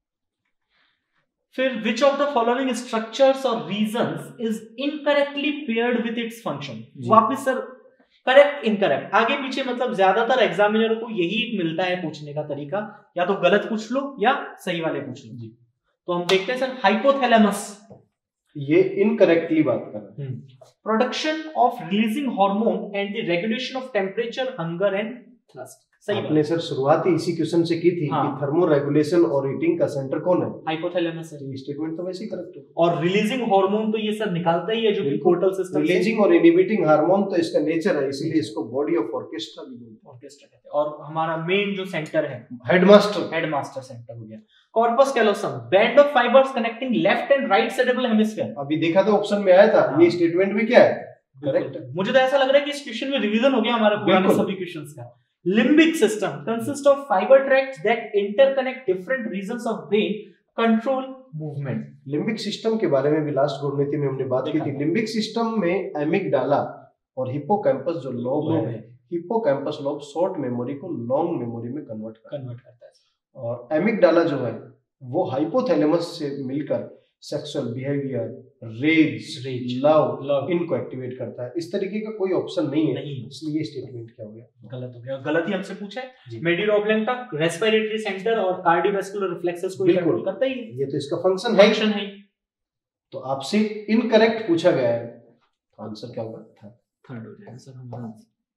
फिर which of the following structures or regions is incorrectly paired with its function. वापस सर करेक्ट इनकरेक्ट, आगे पीछे मतलब ज्यादातर एग्जामिनर को यही मिलता है पूछने का तरीका, या तो गलत पूछ लो या सही वाले पूछ लो जी। तो हम देखते हैं सर, हाइपोथैलेमस, ये इनकरेक्टली बात कर रहे हैं। Production of releasing hormone and the regulation of temperature, hunger and thirst. सही आपने सर शुरुआत ही इसी क्वेश्चन से की थी हाँ। कि थर्मो रेगुलेशन और ईटिंग का सेंटर कौन है? हाइपोथैलेमस है। ये स्टेटमेंट तो वैसे ही करेक्ट है। और रिलीजिंग हार्मोन तो ये सर निकालता ही है, जो कि पोर्टल सिस्टम। रिलीजिंग और इनहिबिटिंग हार्मोन तो इसका नेचर है, इसीलिए इसको बॉडी ऑफ ऑर्केस्ट्रा भी बोलते हैं। ऑर्केस्ट्रा कहते हैं। और हमारा मेन जो सेंटर है, हेडमास्टर हेडमास्टर सेंटर हो गया। Corpus callosum, band of fibres connecting left and right cerebral hemisphere. अभी देखा तो ऑप्शन में आया था, ये स्टेटमेंट भी क्या है? करेक्ट। मुझे तो ऐसा लग रहा है कि इस क्वेश्चन में रिवीजन हो गया हमारे पुराने सभी क्वेश्चंस का। Limbic system consist of fibre tracts that interconnect different regions of brain, control movement. Limbic system के बारे में भी लास्ट गुणनीति में हमने बात की थी। लिम्बिक सिस्टम में एमिगडाला और हिप्पोकैम्पस जो लोब है, हिप्पोकैम्पस लोब शॉर्ट मेमोरी को लॉन्ग मेमोरी में कन्वर्ट कन्वर्ट करता है। और एमिगडाला जो है वो हाइपोथैलेमस से मिलकर sexual behaviour, rage, rage love, love इनको एक्टिवेट करता है। इस तरीके का कोई ऑप्शन नहीं है, नहीं। इसलिए स्टेटमेंट क्या हो गया? गलत हो गया। गलत ही हमसे पूछा है। मेडिलो ऑब्लेंटा रेस्पिरेटरी सेंटर और कार्डियोवैस्कुलर रिफ्लेक्सेस को कंट्रोल करता ही है, ये तो इसका फंक्शन है फंक्शन है। तो आपसे इनकरेक्ट पूछा गया है, तो आंसर क्या होगा? थर्ड हो जाएगा सर हमारा।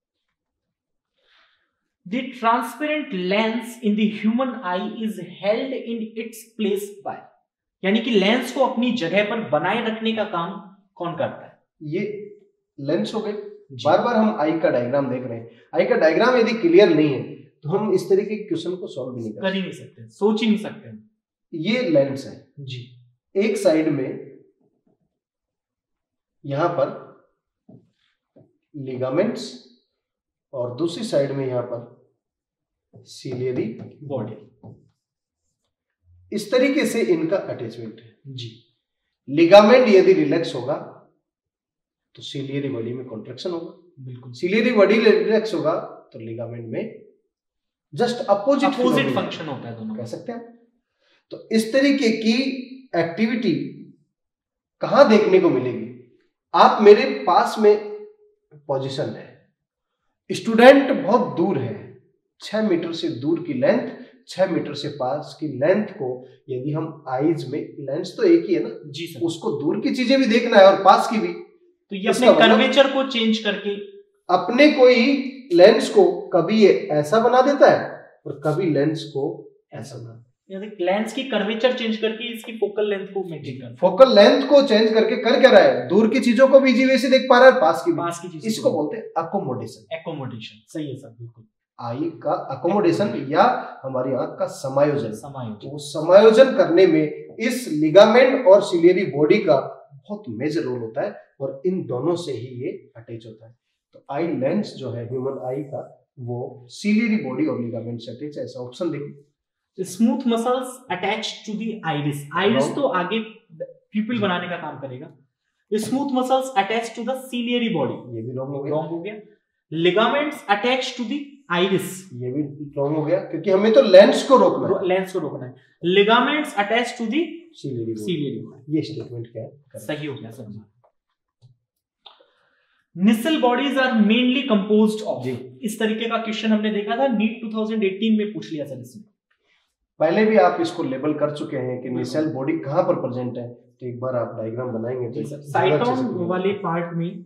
The transparent lens in the human eye is held in its place by, यानी कि लेंस को अपनी जगह पर बनाए रखने का काम कौन करता है? ये लेंस हो गए। बार बार हम आई का डायग्राम देख रहे हैं, आई का डायग्राम यदि क्लियर नहीं है तो हम इस तरीके के क्वेश्चन को सॉल्व भी नहीं कर ही नहीं सकते, सोच ही नहीं सकते। ये लेंस है जी, एक साइड में यहां पर लिगामेंट्स और दूसरी साइड में यहां पर सीलियरी बॉडी। इस तरीके से इनका अटैचमेंट है जी। लिगामेंट यदि रिलैक्स होगा तो सीलियरी बॉडी में कॉन्ट्रैक्शन होगा, बिल्कुल। सीलियरी बॉडी रिलैक्स होगा तो लिगामेंट में जस्ट अपोजिट अपोजिट फंक्शन होता है, दोनों कह सकते हैं। तो इस तरीके की एक्टिविटी कहां देखने को मिलेगी? आप मेरे पास में पोजीशन है, स्टूडेंट बहुत दूर है, छह मीटर से दूर की लेंथ, छह मीटर से पास की लेंथ को यदि हम आईज में, लेंस तो एक ही है ना जी सर, उसको दूर की चीजें भी देखना है और पास की भी, तो ये अपने कर्वेचर को चेंज करके अपने कोई लेंस को कभी ये ऐसा बना देता है और कभी लेंस को ऐसा बना, लेंस की कर्वेचर चेंज करके इसकी फोकल लेंथ को मेंटेन करता है। फोकल लेंथ को चेंज करके कर क्या रहा है? दूर की चीजों को भी इजी वे से देख पा रहा है, पास की भी, पास की चीजों इसको बोलते हैं अकोमोडेशन। एकोमोडेशन, सही है सर, बिल्कुल। आई का अकोमोडेशन या हमारी आंख का समायोजन समायोजन तो समायोजन करने में इस लिगामेंट और सिलियरी बॉडी का बहुत मेजर रोल होता है और इन दोनों से ही ये अटैच होता है। तो आई लेंस जो है ह्यूमन आई का वो सिलियरी बॉडी और लिगामेंट से अटैच है। ऐसा ऑप्शन देखिए। Smooth muscles attach to the iris. Iris तो आगे प्यूपिल बनाने का काम करेगा। Smooth muscles attach to the ciliary body, ये भी रॉन्ग हो गया। रॉन्ग हो गया। Ligaments attach to the iris, ये भी रॉन्ग हो गया क्योंकि हमें तो लेंस को रोकना है। लेंस को रोकना है। Ligaments attach to the ciliary body, ये स्टेटमेंट क्या है? सही हो गया sir. Nissl bodies are mainly composed of, इस तरीके का क्वेश्चन हमने देखा था नीट टू थाउजेंड एटीन में पूछ लिया सर। इसमें पहले भी आप इसको लेबल कर चुके हैं कि निसल बॉडी कहां पर प्रेजेंट है, तो एक बार आप डायग्राम बनाएंगे तो साइटोन वाले पार्ट में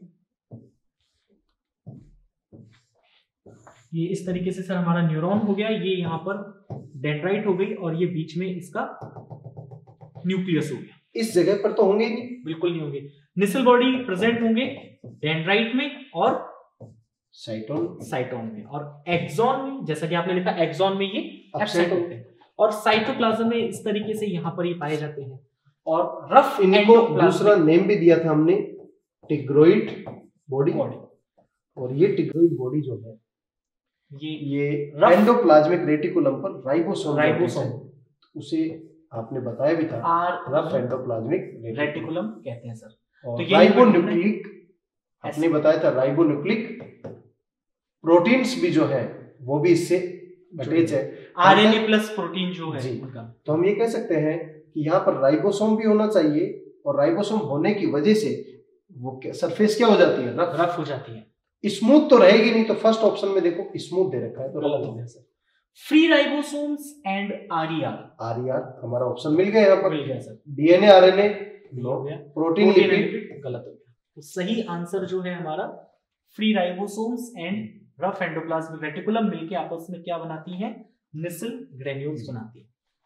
ये इस तरीके से सर हमारा न्यूरॉन हो गया, ये यहाँ पर डेंड्राइट हो गई और ये बीच में इसका न्यूक्लियस हो गया। इस जगह पर तो होंगे ही नहीं, बिल्कुल नहीं होंगे। निसल बॉडी प्रेजेंट होंगे डेंड्राइट में और साइटोन साइटोन में, और एक्सॉन में, जैसा कि आपने लिखा एक्सॉन में ये एब्सेंट होते हैं, और साइटोप्लाज्म में इस तरीके से यहाँ पर ये पाए जाते हैं। और रफ इनको दूसरा नेम भी दिया था हमने, टिग्रोइड बॉडी, और ये टिग्रोइड बॉडी जो है ये ये एंडोप्लाज्मिक रेटिकुलम पर राइबोसोम राइबोसोम उसे आपने बताया भी था, रफ एंडोप्लाज्मिक रेटिकुलम कहते हैं सर। तो राइबोन्यूक्लिक आपने बताया था, राइबोन्यूक्लिक प्रोटीन्स भी जो है वो भी इससे अटैच है, आरएनए प्लस प्रोटीन जो है उनका। तो हम ये कह सकते हैं कि यहाँ पर राइबोसोम भी होना चाहिए, और राइबोसोम होने की वजह से वो सरफेस क्या हो जाती है, रफ रफ हो जाती है। स्मूथ तो रहेगी नहीं, तो फर्स्ट ऑप्शन में देखो स्मूथ दे रखा है तो गलत हो गया sir. Free ribosomes and RER, RER हमारा ऑप्शन मिल गया, यहाँ पर मिल गया सर। डीएनए आरएनए हो गया, प्रोटीन लिपिड गलत हो गया। तो सही आंसर जो है हमारा free ribosomes and rough endoplasmic reticulum मिलके आपस में क्या बनाती हैं, निसल ग्रेन्यूल्स बनाती है।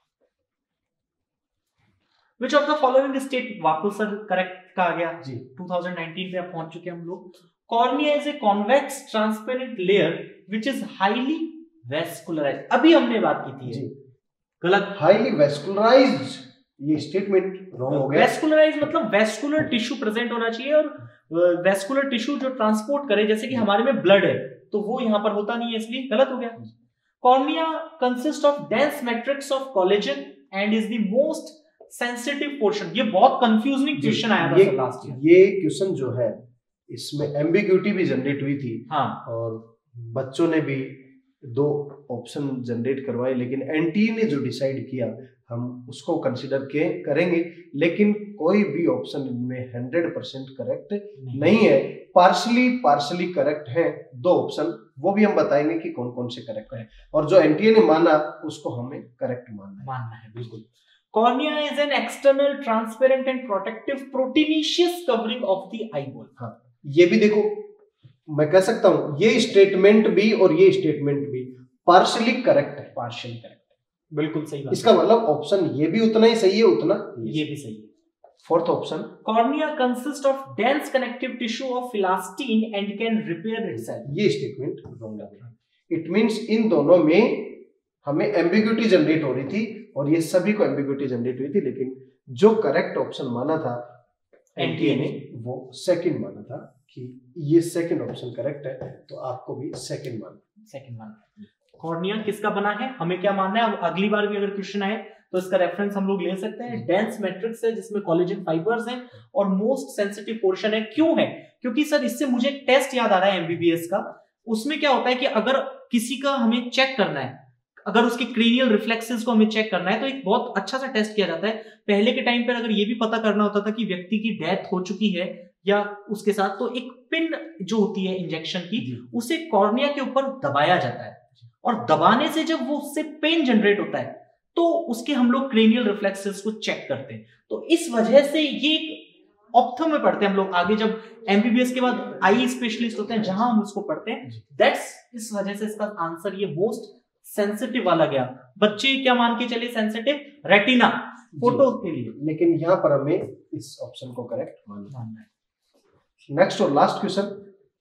Which of the following state, वापस सर करेक्ट का आ गया जी, टू थाउजेंड नाइनटीन पे आप पहुंच चुके हैं हम लोग। Cornea is a convex transparent layer which is highly vascularised, अभी हमने बात की थी जी, गलत। हाईली वेस्कुलराइज्ड, ये स्टेटमेंट रॉन्ग हो गया। वेस्कुलराइज्ड मतलब वेस्कुलर टिश्यू प्रेजेंट होना चाहिए, और वेस्कुलर टिश्यू जो ट्रांसपोर्ट करे, जैसे कि हमारे में ब्लड है तो वो यहाँ पर होता नहीं है, इसलिए गलत हो गया। Cornea consist of dense matrix of collagen and is the most sensitive portion. ये बहुत कंफ्यूजिंग क्वेश्चन आया था सर लास्ट ईयर। ये क्वेश्चन जो है इसमें एम्बिग्यूटी भी जनरेट हुई थी, हाँ, और बच्चों ने भी दो ऑप्शन जनरेट करवाए, लेकिन एनटीए ने जो डिसाइड किया हम उसको कंसिडर के करेंगे, लेकिन कोई भी ऑप्शन में हंड्रेड परसेंट करेक्ट नहीं, नहीं है। पार्शली पार्शली करेक्ट है दो ऑप्शन, वो भी हम बताएंगे कि कौन कौन से करेक्ट है, और जो एनटीए ने माना उसको हमें करेक्ट मानना है। मानना है बिल्कुल। Cornea is an external, transparent and protective proteinaceous covering of the eyeball. हाँ, ये भी देखो, मैं कह सकता हूँ ये स्टेटमेंट भी और ये स्टेटमेंट भी पार्शियली करेक्ट है। पार्शियली करेक्ट, बिल्कुल सही बात। इसका मतलब ऑप्शन ये भी उतना ही सही है, उतना ये भी सही है। Fourth option, cornea consist of dense connective tissue of elastin and can repair itself, ये स्टेटमेंट रॉन्ग है। इट मींस इन दोनों में हमें एम्बिग्यूटी जनरेट हो रही थी, और ये सभी को एम्बिग्यूटी जनरेट हुई थी, लेकिन जो करेक्ट ऑप्शन माना था एनटीए ने वो सेकंड माना था कि ये सेकंड ऑप्शन करेक्ट है, तो आपको भी सेकंड मानना सेकंड मानना। कॉर्निया किसका बना है, हमें क्या मानना है। अगली बार भी अगर क्वेश्चन आए तो इसका रेफरेंस हम लोग ले सकते हैं। डेंस मैट्रिक्स है जिसमें कोलेजन फाइबर्स हैं और मोस्ट सेंसिटिव पोर्शन है। क्यों है, क्योंकि सर इससे मुझे एक टेस्ट याद आ रहा है एमबीबीएस का। उसमें क्या होता है कि अगर किसी का हमें चेक करना है, अगर उसके क्रेनियल रिफ्लेक्सेस को हमें चेक करना है, तो एक बहुत अच्छा सा टेस्ट किया जाता है। पहले के टाइम पर अगर ये भी पता करना होता था कि व्यक्ति की डेथ हो चुकी है या उसके साथ, तो एक पिन जो होती है इंजेक्शन की, उसे कॉर्निया के ऊपर दबाया जाता है, और दबाने से जब वो उससे पेन जनरेट होता है तो उसके हम लोग क्रेनियल रिफ्लेक्सेस को चेक करते हैं। तो इस वजह से ये ऑप्थो में पढ़ते हैं हम लोग। आगे जब एमबीबीएस के बाद आई स्पेशलिस्ट होते हैं जहां हम उसको पढ़ते हैं, दैट्स इस वजह से इसका आंसर ये मोस्ट सेंसिटिव वाला गया। बच्चे क्या मान के चले सेंसिटिव, रेटिना फोटो के लिए, लेकिन यहाँ पर हमें इस ऑप्शन को करेक्ट मानना है। नेक्स्ट और last question,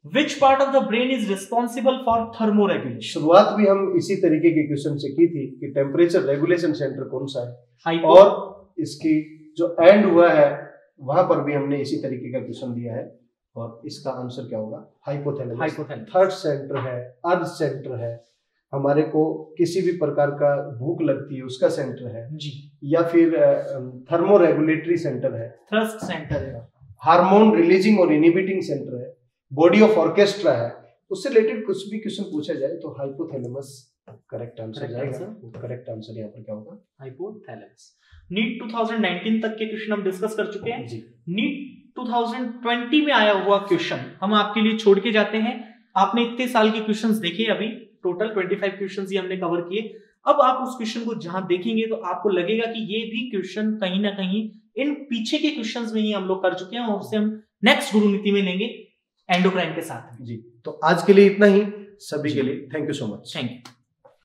Which part of the brain is responsible for thermoregulation? शुरुआत भी हम इसी तरीके के क्वेश्चन से की थी कि टेम्परेचर रेगुलेशन सेंटर कौन सा है, Hypo- और इसकी जो एंड हुआ है वहां पर भी हमने इसी तरीके का क्वेश्चन दिया है, और इसका आंसर क्या होगा? हाइपोथैलेमस। हाइपोथैलेमस थर्ड सेंटर है, अर्थ सेंटर है, हमारे को किसी भी प्रकार का भूख लगती है उसका सेंटर है जी, या फिर थर्मो रेगुलेटरी सेंटर है, थ्रस्ट सेंटर है, हार्मोन रिलीजिंग और इनहिबिटिंग सेंटर है, बॉडी ऑफ ऑर्केस्ट्रा है, उससे रिलेटेड कुछ भी क्वेश्चन पूछा जाए तो हाइपोथैलेमस करेक्ट आंसर जाएगा। करेक्ट आंसर यहाँ पर क्या होगा? Hypothalamus. NEET two thousand nineteen तक के क्वेश्चन हम डिस्कस कर चुके हैं। जी। नीट टू थाउजेंड ट्वेंटी में आया हुआ क्वेश्चन हम आपके लिए छोड़ के जाते हैं। आपने इतने साल के क्वेश्चंस देखे, अभी टोटल पच्चीस क्वेश्चंस ही हमने कवर किए। अब आप उस क्वेश्चन को जहां देखेंगे तो आपको लगेगा कि ये भी क्वेश्चन कहीं ना कहीं इन पीछे के क्वेश्चंस में ही हम लोग कर चुके हैं, और उससे हम नेक्स्ट गुरु नीति में लेंगे एंडोक्राइन के साथ। जी, तो आज के लिए इतना ही। सभी के लिए thank you so much. Thank you.